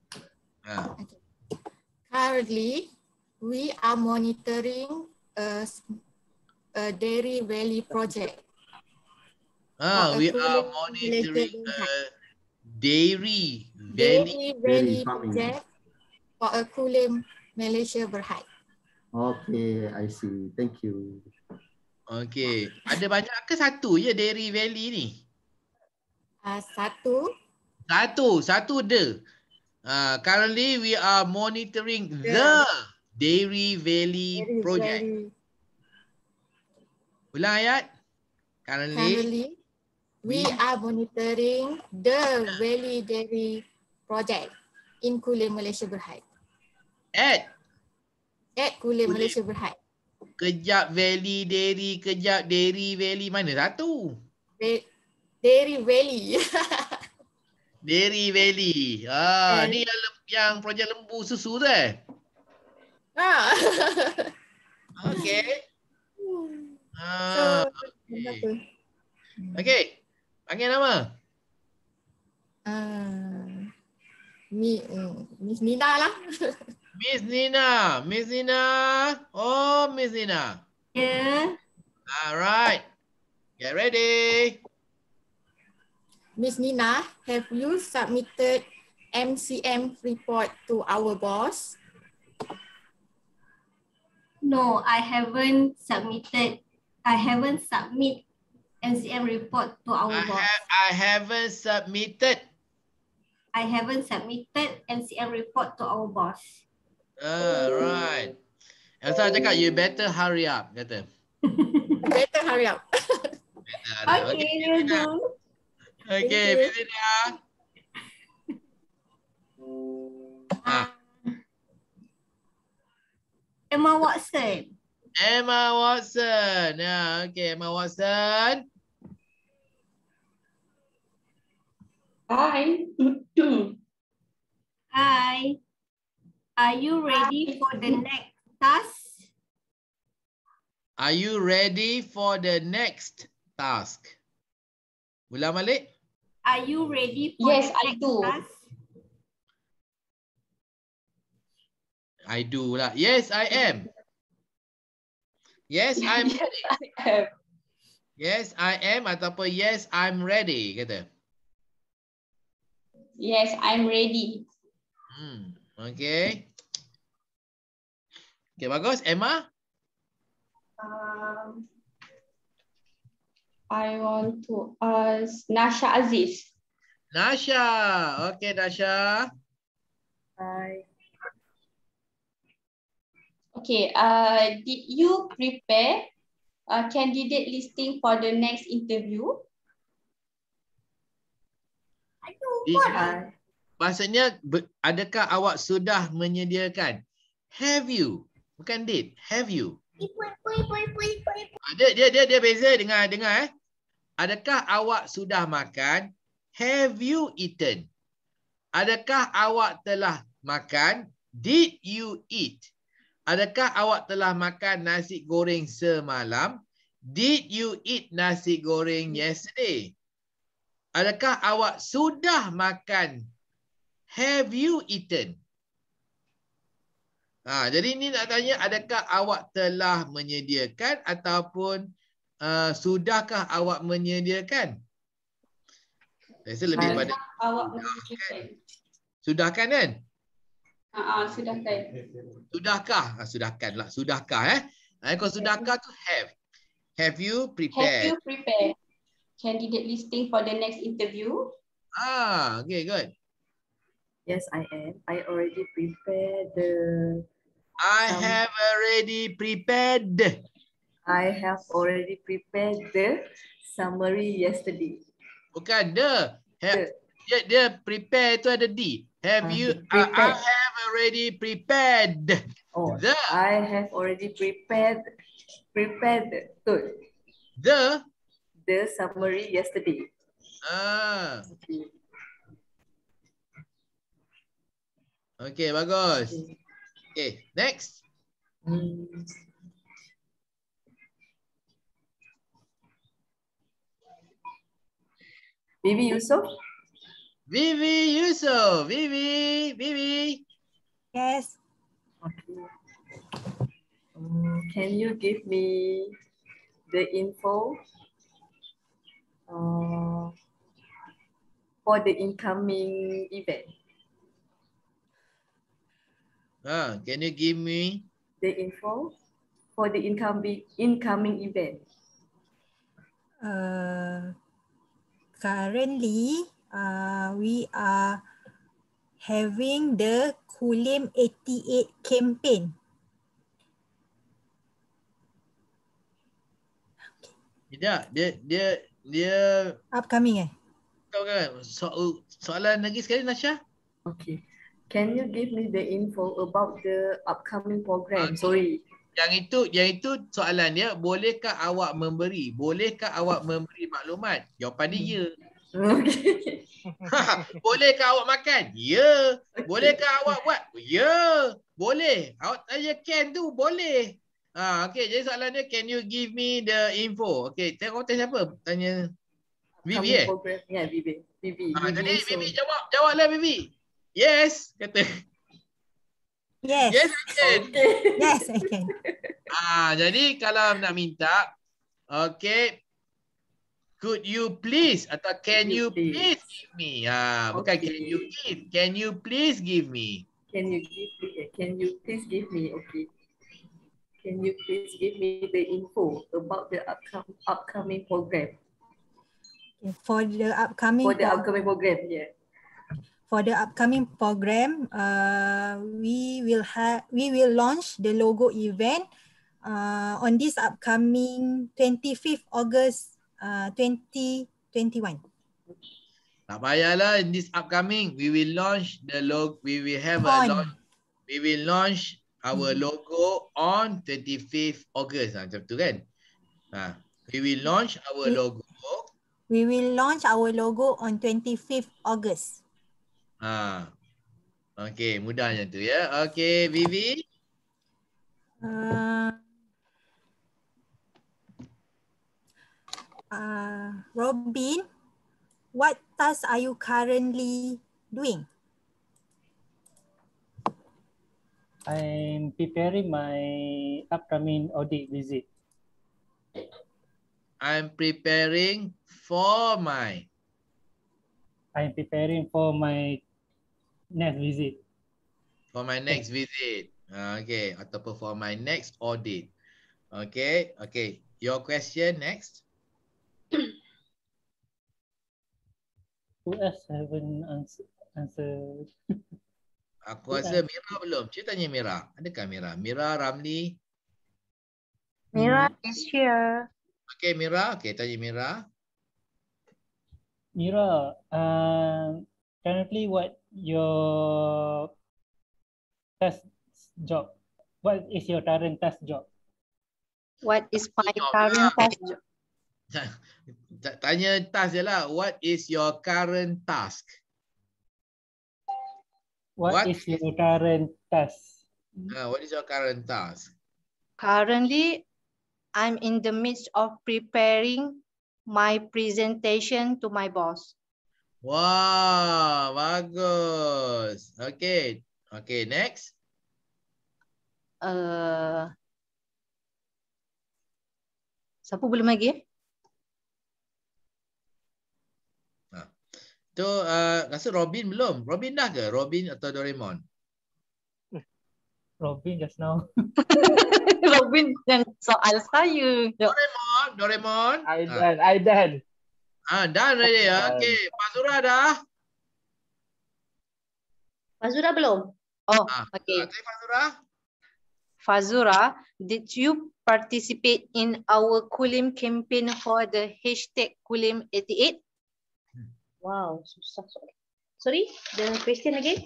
Currently, we are monitoring a Dairy Valley project. We are monitoring a Dairy Valley project for a Kulim Malaysia Berhad. Okay, I see. Thank you. Okay. Ada banyak ke satu je Dairy Valley ni? Satu. Satu the. Currently we are monitoring the Dairy Valley project. Ulang ayat. Currently we are monitoring the Valley Dairy project in Kulim Malaysia Berhad. At Kulim Malaysia Berhad. Kejap Valley, Dairy, kejap Dairy, Valley. Mana satu? Dairy Valley. Dairy Valley. Ni yang projek lembu susu tu Okey. Okey. Panggil nama. Miss Nina lah. Miss Nina. Miss Nina. Oh, Miss Nina. Yeah. Alright. Get ready. Miss Nina, have you submitted MCM report to our boss? No, I haven't submitted MCM report to our boss. I haven't submitted. I haven't submitted MCM report to our boss. Right. Elsa cakap, you better hurry up, kata. Better hurry up. Okay, will do. Okay, Miss Nina. Emma Watson. Emma Watson. Okay, Emma Watson. Hi. Hi. Are you ready for the next task? Are you ready for the next task? Ulang balik. Are you ready for the next task? I do lah. Yes, I am. Yes, I'm ready. Yes, I am ataupun yes, I'm ready kata. Yes, I'm ready. Okay. Okay, bagus. Emma? I want to ask Nasha Aziz. Nasha. Okay, Nasha. Hi. Okay, did you prepare a candidate listing for the next interview? Maksudnya, adakah awak sudah menyediakan? Have you? Bukan did. Have you? Dia beza dengar. Adakah awak sudah makan? Have you eaten? Adakah awak telah makan? Did you eat? Adakah awak telah makan nasi goreng semalam? Did you eat nasi goreng yesterday? Adakah awak sudah makan? Have you eaten? Jadi ini nak tanya, adakah awak telah menyediakan ataupun sudahkah awak menyediakan? Saya lebih pada awak menyediakan. Sudahkan kan? Sudahkan. Sudahkah? Sudahkan lah. Sudahkah Kalau sudahkah tu have. Have you prepared? Have you prepared candidate listing for the next interview? Okay, good. Yes, I am. I already prepared the... I have already prepared the summary yesterday. Bukan the. Dia prepare tu ada D. Have you? I have already prepared. I have already prepared the summary yesterday. Okay, bagus. Okay, next. Vivi Yusof. Vivi Yusof. Vivi. Yes. Okay. Can you give me the info for the incoming event? Can you give me the info for the incoming event? Currently, we are having the Kulim 88 campaign. Tidak, dia upcoming Tahu kan? Soalan lagi sekali, Nasha. Okay. Can you give me the info about the upcoming program? Sorry. Yang itu soalan dia, bolehkah awak memberi? Bolehkah awak memberi maklumat? Jawapan dia ya. Bolehkah awak makan? Ya. Bolehkah awak buat? Ya. Boleh. Awak tanya can tu boleh. Okey, jadi soalan dia, can you give me the info? Okey, tengok siapa? Tanya Vivi Program. Ya, Vivi. Jadi Vivi jawablah Vivi. Yes, kata. Yes. Yes, I can. Yes, I can. Jadi kalau nak minta, okay, could you please atau can you please give me? Bukan can you give. Can you please give me? Can you please give me? Okay. Can you please give me the info about the upcoming program? Okay, for the upcoming program, yeah. For the upcoming program, we will launch the logo event on this upcoming 25th August 2021. Tak payahlah, in this upcoming we will launch the logo. We will launch our logo on 25th August. Macam tu kan? We will launch our logo. We will launch our logo on 25th August. Okey, mudahnya tu ya. Okey, Vivi. Robin, what task are you currently doing? I'm preparing my upcoming audit visit. I'm preparing for my next visit. For my next visit. Okay, ataupun for my next audit. Okay, okay. Your question next. Who else haven't answered? Aku rasa Mira belum. Cik tanya Mira. Adakah Mira? Mira, Ramli. Mira is here. Okay, Mira. Okay, tanya Mira. Mira, currently what your task job? What is your current task job? What is my current task job? Tanya task je lah. What is your current task? What is your current task? What is your current task? Currently, I'm in the midst of preparing my presentation to my boss. Wow, bagus. Okay. Okay, next. Siapa belum lagi? Tu rasa Robin belum. Robin dah ke? Robin atau Doraemon? Robin just now. Robin yang soal saya. Doraemon. I done. Done already. Okay, Fazura dah? Fazura belum? Oh, okay. Fazura, did you participate in our Kulim campaign for the hashtag Kulim88? Wow, susah. Sorry, the question again?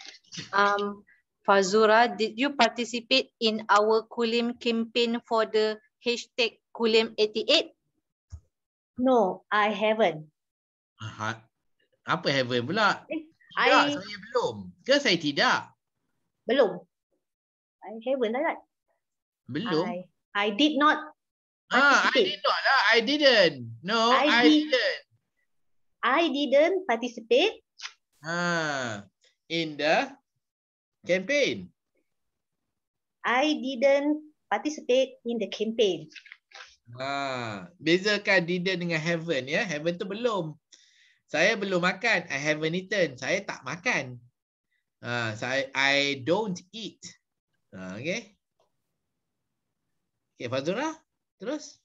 Fazura, did you participate in our Kulim campaign for the hashtag Kulim88? No, I haven't. Apa haven't pula? Saya belum. Ke saya tidak? Belum. I haven't lah. Belum. I did not I did not lah. I didn't. No, I didn't. I didn't participate. In the campaign. I didn't participate in the campaign. Bezakan didn't dengan haven't ya. Haven't tu belum. Saya belum makan. I haven't eaten. Saya tak makan. I don't eat. Okay. Okay, Fazura. Terus.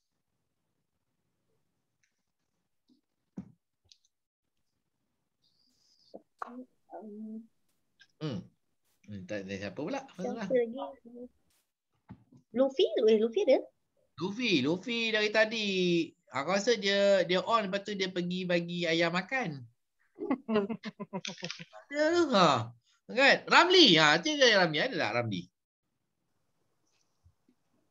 Tak ada siapa pula? Siapa lagi? Luffy ada? Luffy dari tadi. Aku rasa dia on, lepas tu dia pergi bagi ayam makan. Kan? Ramli. Cik Ramli ada tak Ramli?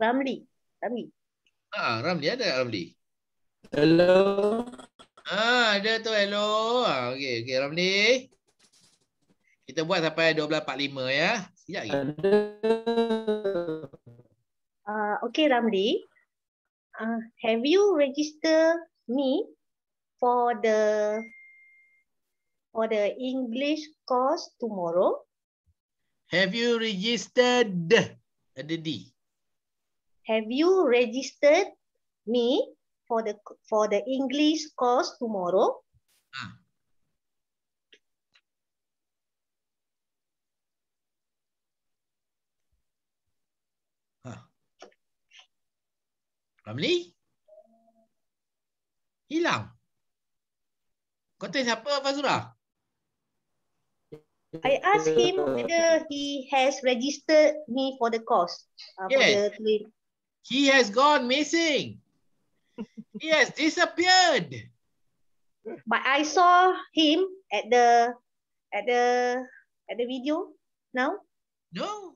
Ramli. Ramli ada tak Ramli? Hello. Ada tu hello. Okey, Ramli. Kita buat sampai 12.45 ya. Sekejap lagi. Okay, Ramli. Have you registered me for the English course tomorrow? Have you registered? Ada D. Have you registered me for the English course tomorrow? Ramli? Hilang. Kau tanya siapa, Fazura? I asked him whether he has registered me for the course. Yes. He has gone missing. He has disappeared. But I saw him at the video now. No.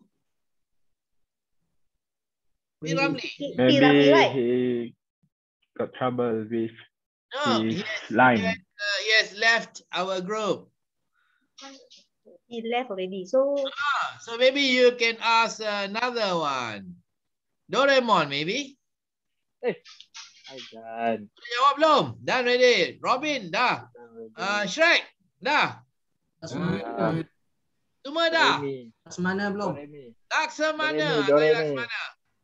Ramli. Maybe right? he got trouble with No, his line. He has left our group. He left already. So So maybe you can ask another one. Doraemon maybe? I done. Jawab belum? Done ready. Robin dah. Shrek dah. Semua dah. Laksamana belum? Laksamana. Laksamana.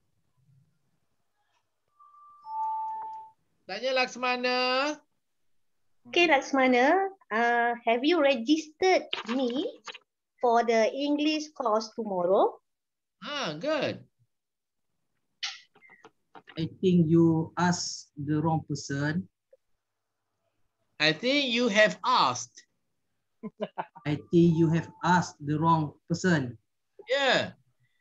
Tanya Laksamana. Okay, Laksamana, have you registered me for the English course tomorrow? Good. I think you asked the wrong person. I think you have asked. I think you have asked the wrong person. Yeah.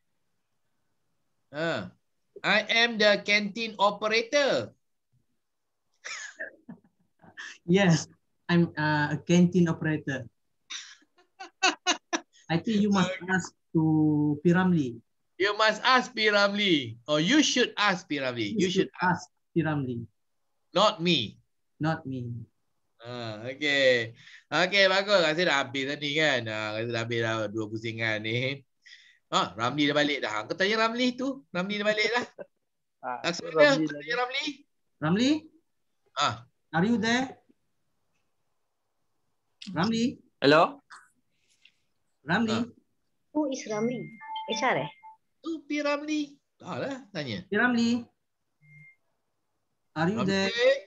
I am the canteen operator. Yes, I'm a canteen operator. I think you must ask to Piramli. You must ask Piramli. Or you should ask Piramli. You should ask Piramli. Not me. Not me. Okay. Okay, bagus. Rasa dah habis tadi kan. Rasa dah habis dah 2 pusingan ni. Ramli dah balik dah. Kau tanya Ramli tu. Ramli dah balik dah. Laksamana, kau tanya Ramli. Ramli? Are you there? Ramli? Hello? Ramli? Who is Ramli? HR Tu Piramli. Tak lah, tanya. Piramli? Are you there?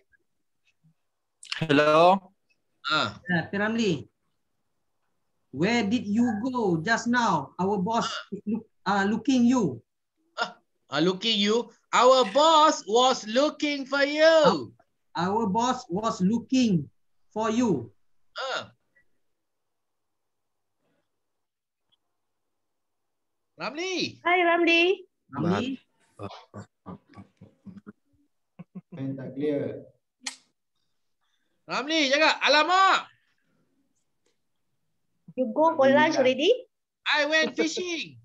Hello? Piramli? Where did you go just now? Our boss is looking you. Looking you? Our boss was looking for you. Our boss was looking for you. Ramli. Hi, Ramli. Ramli. Tak clear. Ramli, jaga. Alamak. You go for lunch already? I went fishing.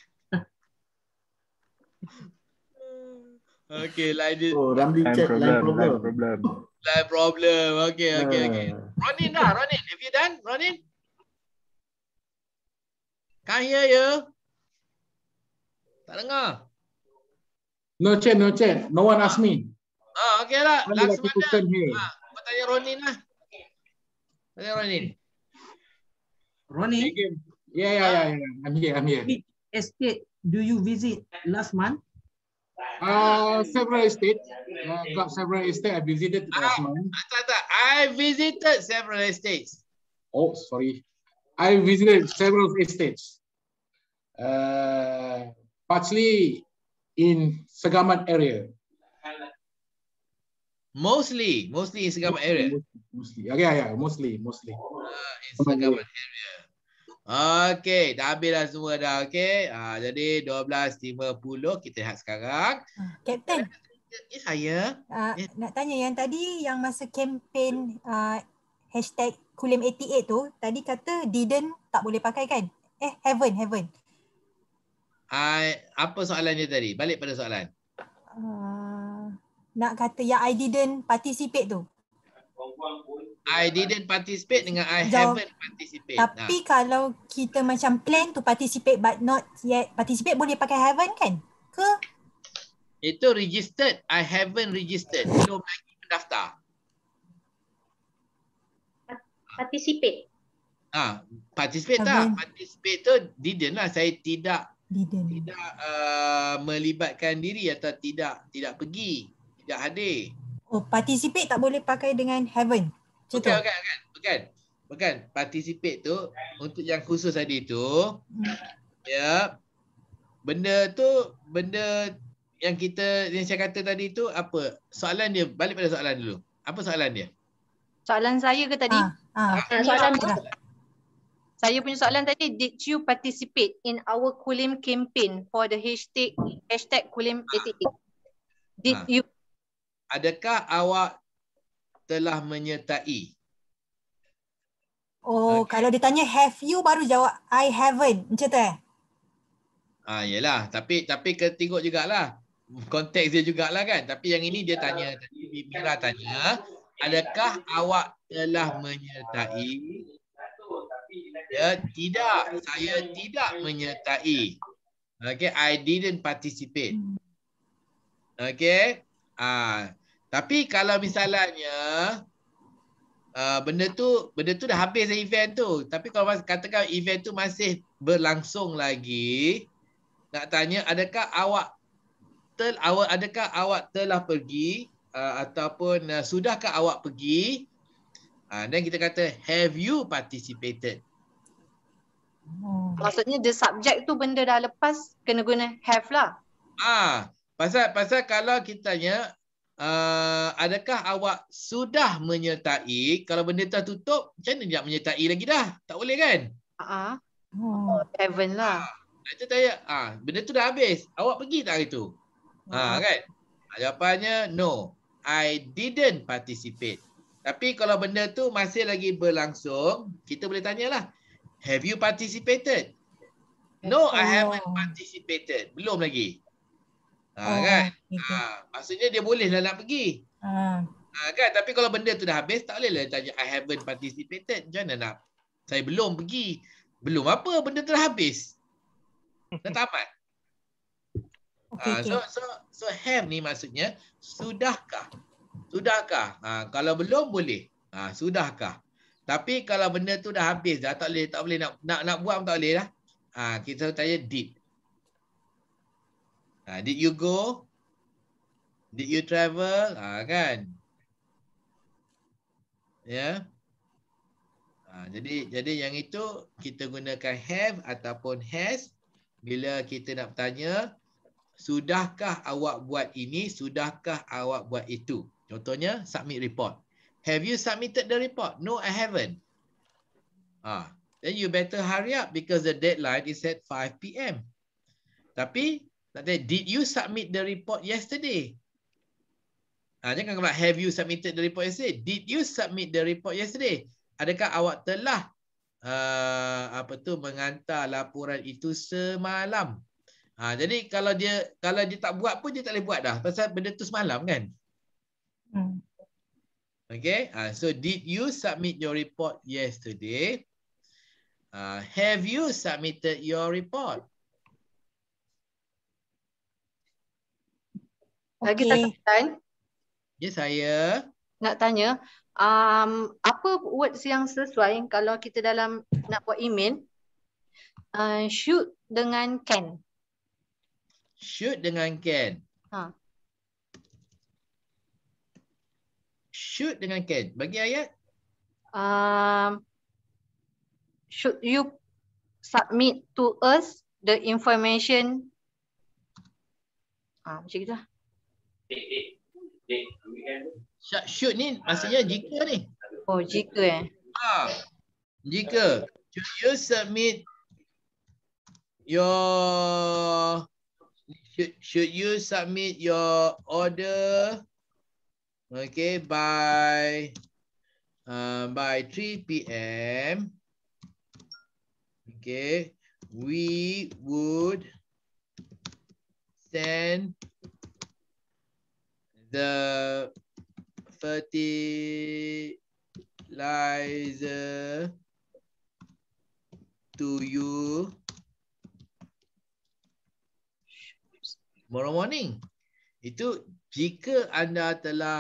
Okay, like this. Oh, Ramli chat line problem. Line problem. Okay. Ronin dah, Ronin. Have you done, Ronin? Can't hear you. Tak dengar. No chat. No one ask me. Okay lah. Laksamana. Kau tanya Ronin lah. Tanya Ronin. Ronin? Yeah. I'm here. Which estate do you visit last month? Several estates. Got several estates I visited last month. I visited several estates. Oh, sorry. I visited several estates. Partially in Segamat area. Mostly in Segamat area. Mostly. Yeah, mostly. In Segamat area. Okay, dah habis dah semua dah. Okay, jadi 12.50 kita lihat sekarang. Captain. Saya. Nak tanya yang tadi yang masa kempen hashtag Kulim88 tu, tadi kata didn't tak boleh pakai kan? Haven't. Apa soalannya tadi? Balik pada soalan. nak kata yang I didn't participate tu. I didn't participate dengan I Jawab. haven't participate. Tapi kalau kita macam plan to participate but not yet participate, boleh pakai haven't kan? Ke? Itu registered. I haven't registered. Belum lagi mendaftar. Participate. Participate tak? Participate tu didn't lah. Saya tidak melibatkan diri atau tidak pergi, tidak hadir. Oh, participate tak boleh pakai dengan haven't. Bukan. Participate tu untuk yang khusus tadi tu. Ya. Benda yang saya kata tadi tu apa? Soalan dia, balik pada soalan dulu. Apa soalan dia? Soalan saya ke tadi? Soalan Saya punya soalan tadi, did you participate in our Kulim campaign for the hashtag Kulim88? Did you? Adakah awak telah menyertai? Oh, kalau dia tanya have you baru jawab I haven't. Macam tu Yelah, tapi kena tengok jugalah. Konteks dia jugalah kan. Tapi yang ini dia tanya, tadi Mira tanya, adakah awak telah menyertai? Ya, tidak. Saya tidak menyertai. Okay, I didn't participate. Okay. Tapi kalau misalnya benda tu dah habis event tu. Tapi kalau katakan event tu masih berlangsung lagi, nak tanya adakah awak telah pergi ataupun sudahkah awak pergi? Dan kita kata have you participated? Maksudnya the subject tu benda dah lepas kena guna have lah. Pasal kalau kita tanya adakah awak sudah menyertai, kalau benda tu tutup, macam mana nak menyertai lagi dah? Tak boleh kan? Haven't lah. Itu tanya, benda tu dah habis. Awak pergi tak hari tu? Kan? Jawapannya no. I didn't participate. Tapi kalau benda tu masih lagi berlangsung, kita boleh tanyalah, have you participated? No, I haven't participated. Belum lagi. Kan? Maksudnya dia bolehlah nak pergi. Kan? Tapi kalau benda tu dah habis, tak bolehlah tanya I haven't participated. Macam mana nak? Saya belum pergi. Belum apa? Benda tu dah habis. Dah tamat. So have ni maksudnya sudahkah? Sudahkah? Kalau belum boleh. Sudahkah? Tapi kalau benda tu dah habis dah, tak boleh nak buat pun tak boleh dah. Kita tanya did. Did you go? Did you travel? Kan? Ya. Jadi yang itu kita gunakan have ataupun has bila kita nak bertanya, sudahkah awak buat ini? Sudahkah awak buat itu? Contohnya, submit report. Have you submitted the report? No, I haven't. Then you better hurry up because the deadline is at 5 PM. Tapi, nak tanya, did you submit the report yesterday? Jangan kata, have you submitted the report yesterday? Did you submit the report yesterday? Adakah awak telah mengantar laporan itu semalam? Jadi kalau dia tak buat pun dia tak boleh buat dah pasal benda tu semalam kan. Okay, so did you submit your report yesterday? Have you submitted your report? Lagi tak? Ya, saya nak tanya, apa words yang sesuai kalau kita dalam nak buat email? Should dengan can. Should dengan can. Should dengan can. Bagi ayat. Should you submit to us the information? Macam gitu lah. Should ni maksudnya jika ni. Oh, jika Jika. Should you submit your should you submit your order by 3 PM? We would send the fertilizer to you tomorrow morning. Itu jika anda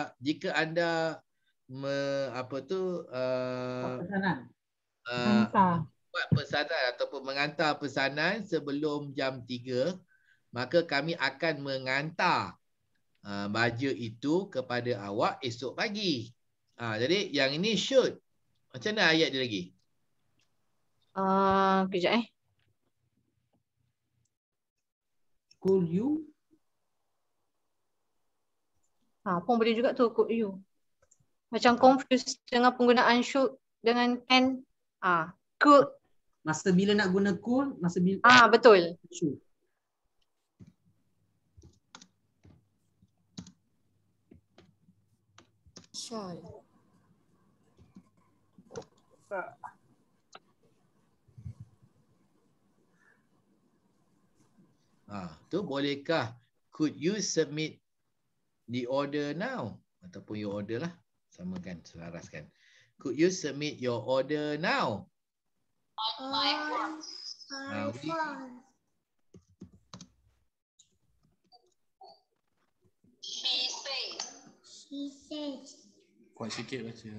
buat pesanan ataupun mengantar pesanan sebelum jam 3, maka kami akan mengantar baju itu kepada awak esok pagi. Jadi yang ini should. Macam mana ayat dia lagi? Kejap Could you? Pun boleh juga tu could you. Macam confused dengan penggunaan should dengan can. Could. Masa bila nak guna could, masa bila betul. Should. Shall. Tu bolehkah could you submit the order now? Ataupun your order lah. Samakan, selaraskan. Could you submit your order now? She says. Kuat sikit baca.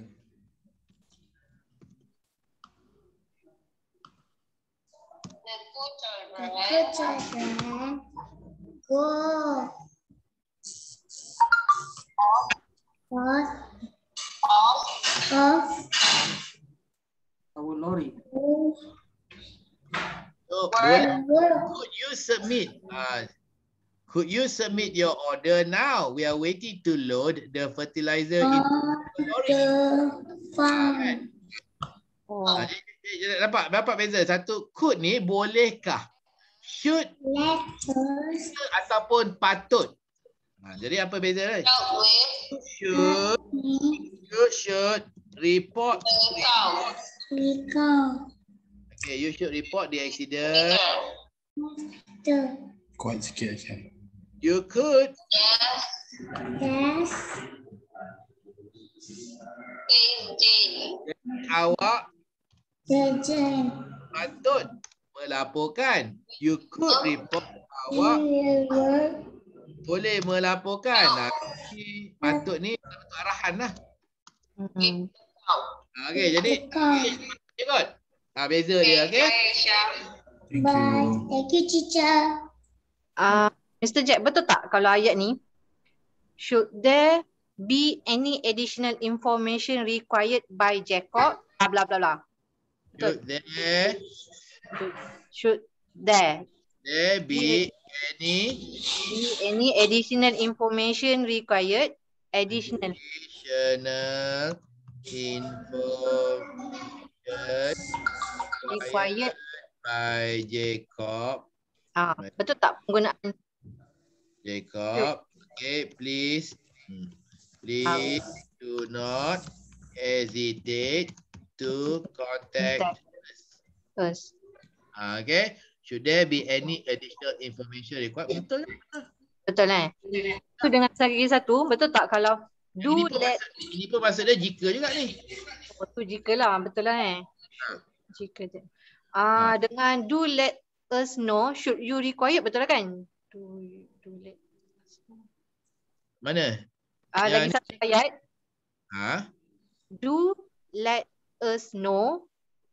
The good children go off our lorry. Could you submit? Could you submit your order now? We are waiting to load the fertilizer into the lorry. Dapat beza. Satu, could ni bolehkah? Should ataupun patut. Jadi apa beza dia? Should report. Okay, you should report the accident. Kuat sikit aja. You could. Yes. Awak patut melaporkan. You could report. Awak boleh melaporkan. Patut ni arahan lah. Okay, jadi ikut. Beza dia, okay? Bye. Thank you, teacher. Mr. Jack, betul tak kalau ayat ni? Should there be any additional information required by Jacob? Blah blah blah. Should there be any additional information required? Additional information required by Jacob. Betul tak penggunaan Jacob? Okay, please do not hesitate to contact us. Okay, should there be any additional information required? Betul lah. Betul Tu dengan lagi satu, betul tak kalau do let. Ini pun maksud dia jika juga ni. Tu jika lah, betul lah Jika je. Dengan do let us know, should you required, betul lah kan? Do let us know. Mana? Lagi satu ayat. Do let us know.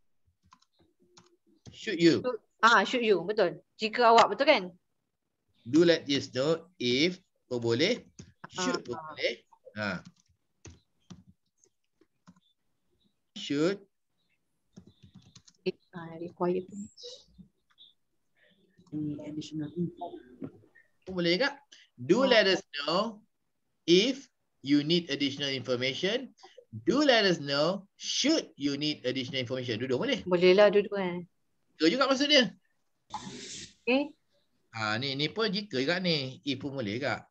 Should you? Should you, betul. Jika awak, betul kan? Do let us know if pun boleh. Should pun boleh. Should. Required. Additional info. Boleh juga. Do let us know if you need additional information. Do let us know should you need additional information. Dua-dua boleh? Boleh lah dua-dua. Jika juga maksud dia. Okay. Ni pun jika juga ni. If pun boleh juga.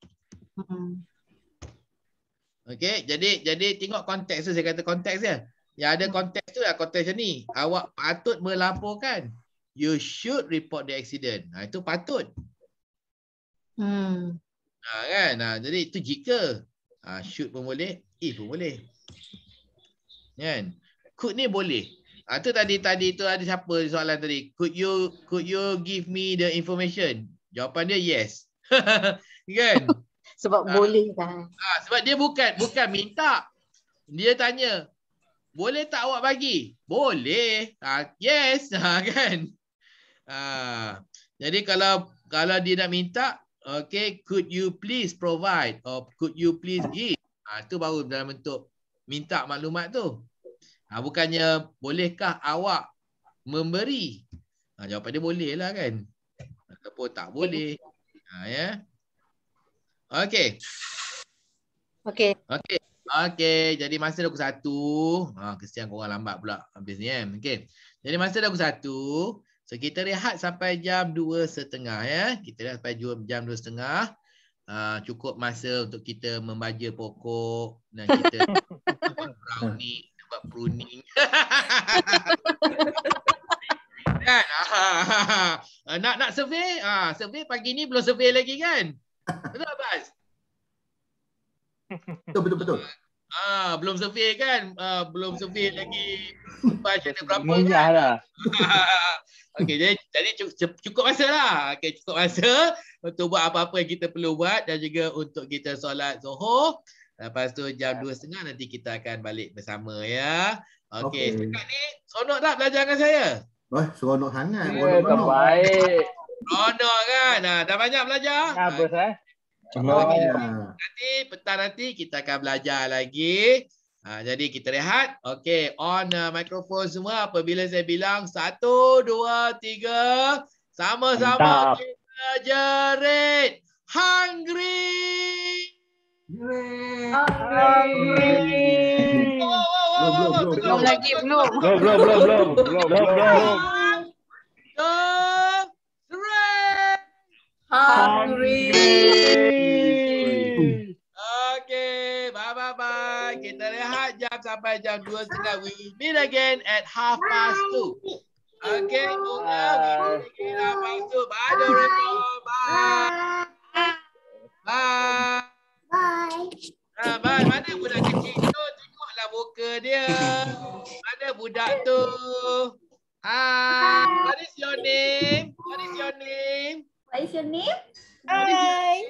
Okay, jadi tengok konteks tu. Saya kata konteks dia. Yang ada konteks tu lah, konteks macam ni. Awak patut melaporkan. You should report the accident. Itu patut. Kan? Jadi itu jika. Should pun boleh, if pun boleh. Kan? Could ni boleh. Tu tadi tu ada siapa soalan tadi? Could you give me the information? Jawapan dia yes. Kan? Sebab boleh kan. Sebab dia bukan minta. Dia tanya, boleh tak awak bagi? Boleh. Yes. Kan? Jadi kalau dia nak minta, okay, could you please provide or could you please give? Tu baru dalam bentuk minta maklumat tu. Bukannya bolehkah awak memberi? Jawapan dia boleh lah kan. Ataupun tak boleh. Ya. Okey. Okey, jadi masa dah pukul 1. Kesian korang lambat pula habis ni kan. Okey. Jadi masa dah pukul 1. So kita rehat sampai jam 2.30 ya. Kita rehat sampai jam 2.30. Cukup masa untuk kita membaja pokok dan kita buat pruning. Kan? Nak survey? Survey pagi ni belum survey lagi kan? Betul Abbas? Betul. Belum survey kan? Belum survey lagi. Baca berapa mudah kan? lah. Okey, jadi cukup masa lah. Okey, cukup masa untuk buat apa-apa yang kita perlu buat dan juga untuk kita solat Zuhur. Lepas tu jam 2.30 nanti kita akan balik bersama ya. Okey, setakat ni seronok tak belajar dengan saya? Seronok sangat. Terbaik. Seronok kan? Dah banyak belajar? Nanti petang nanti kita akan belajar lagi. Jadi kita rehat. Okey, on mikrofon semua apabila saya bilang 1, 2, 3. Sama-sama kita jerit. Hungry. Belum lagi, belum. Hungry. Okay, bye. Kita rehat sampai jam 2.30. We will meet again at 2:30. Okay, bunga. We meet again 2:30. Bye, Doraemon. Bye. Bye. Mana budak kecil tu? Tengoklah muka dia. Mana budak tu? Hi. What is your name? Hi.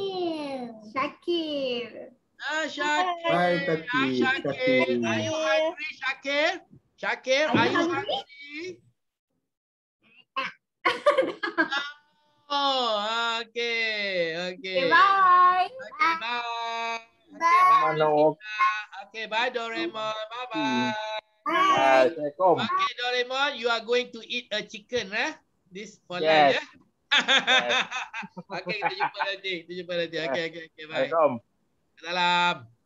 Shakir. Shakir. Hi, Tati. Shakir. Are you hungry, Shakir? Shakir, are you hungry? Okay. Bye. Okay, bye Doraemon. Bye. Assalamualaikum. Okay, Doraemon, you are going to eat a chicken, this for lunch, Yes. Okay, kita jumpa nanti. Okay, bye. Assalamualaikum. Salam.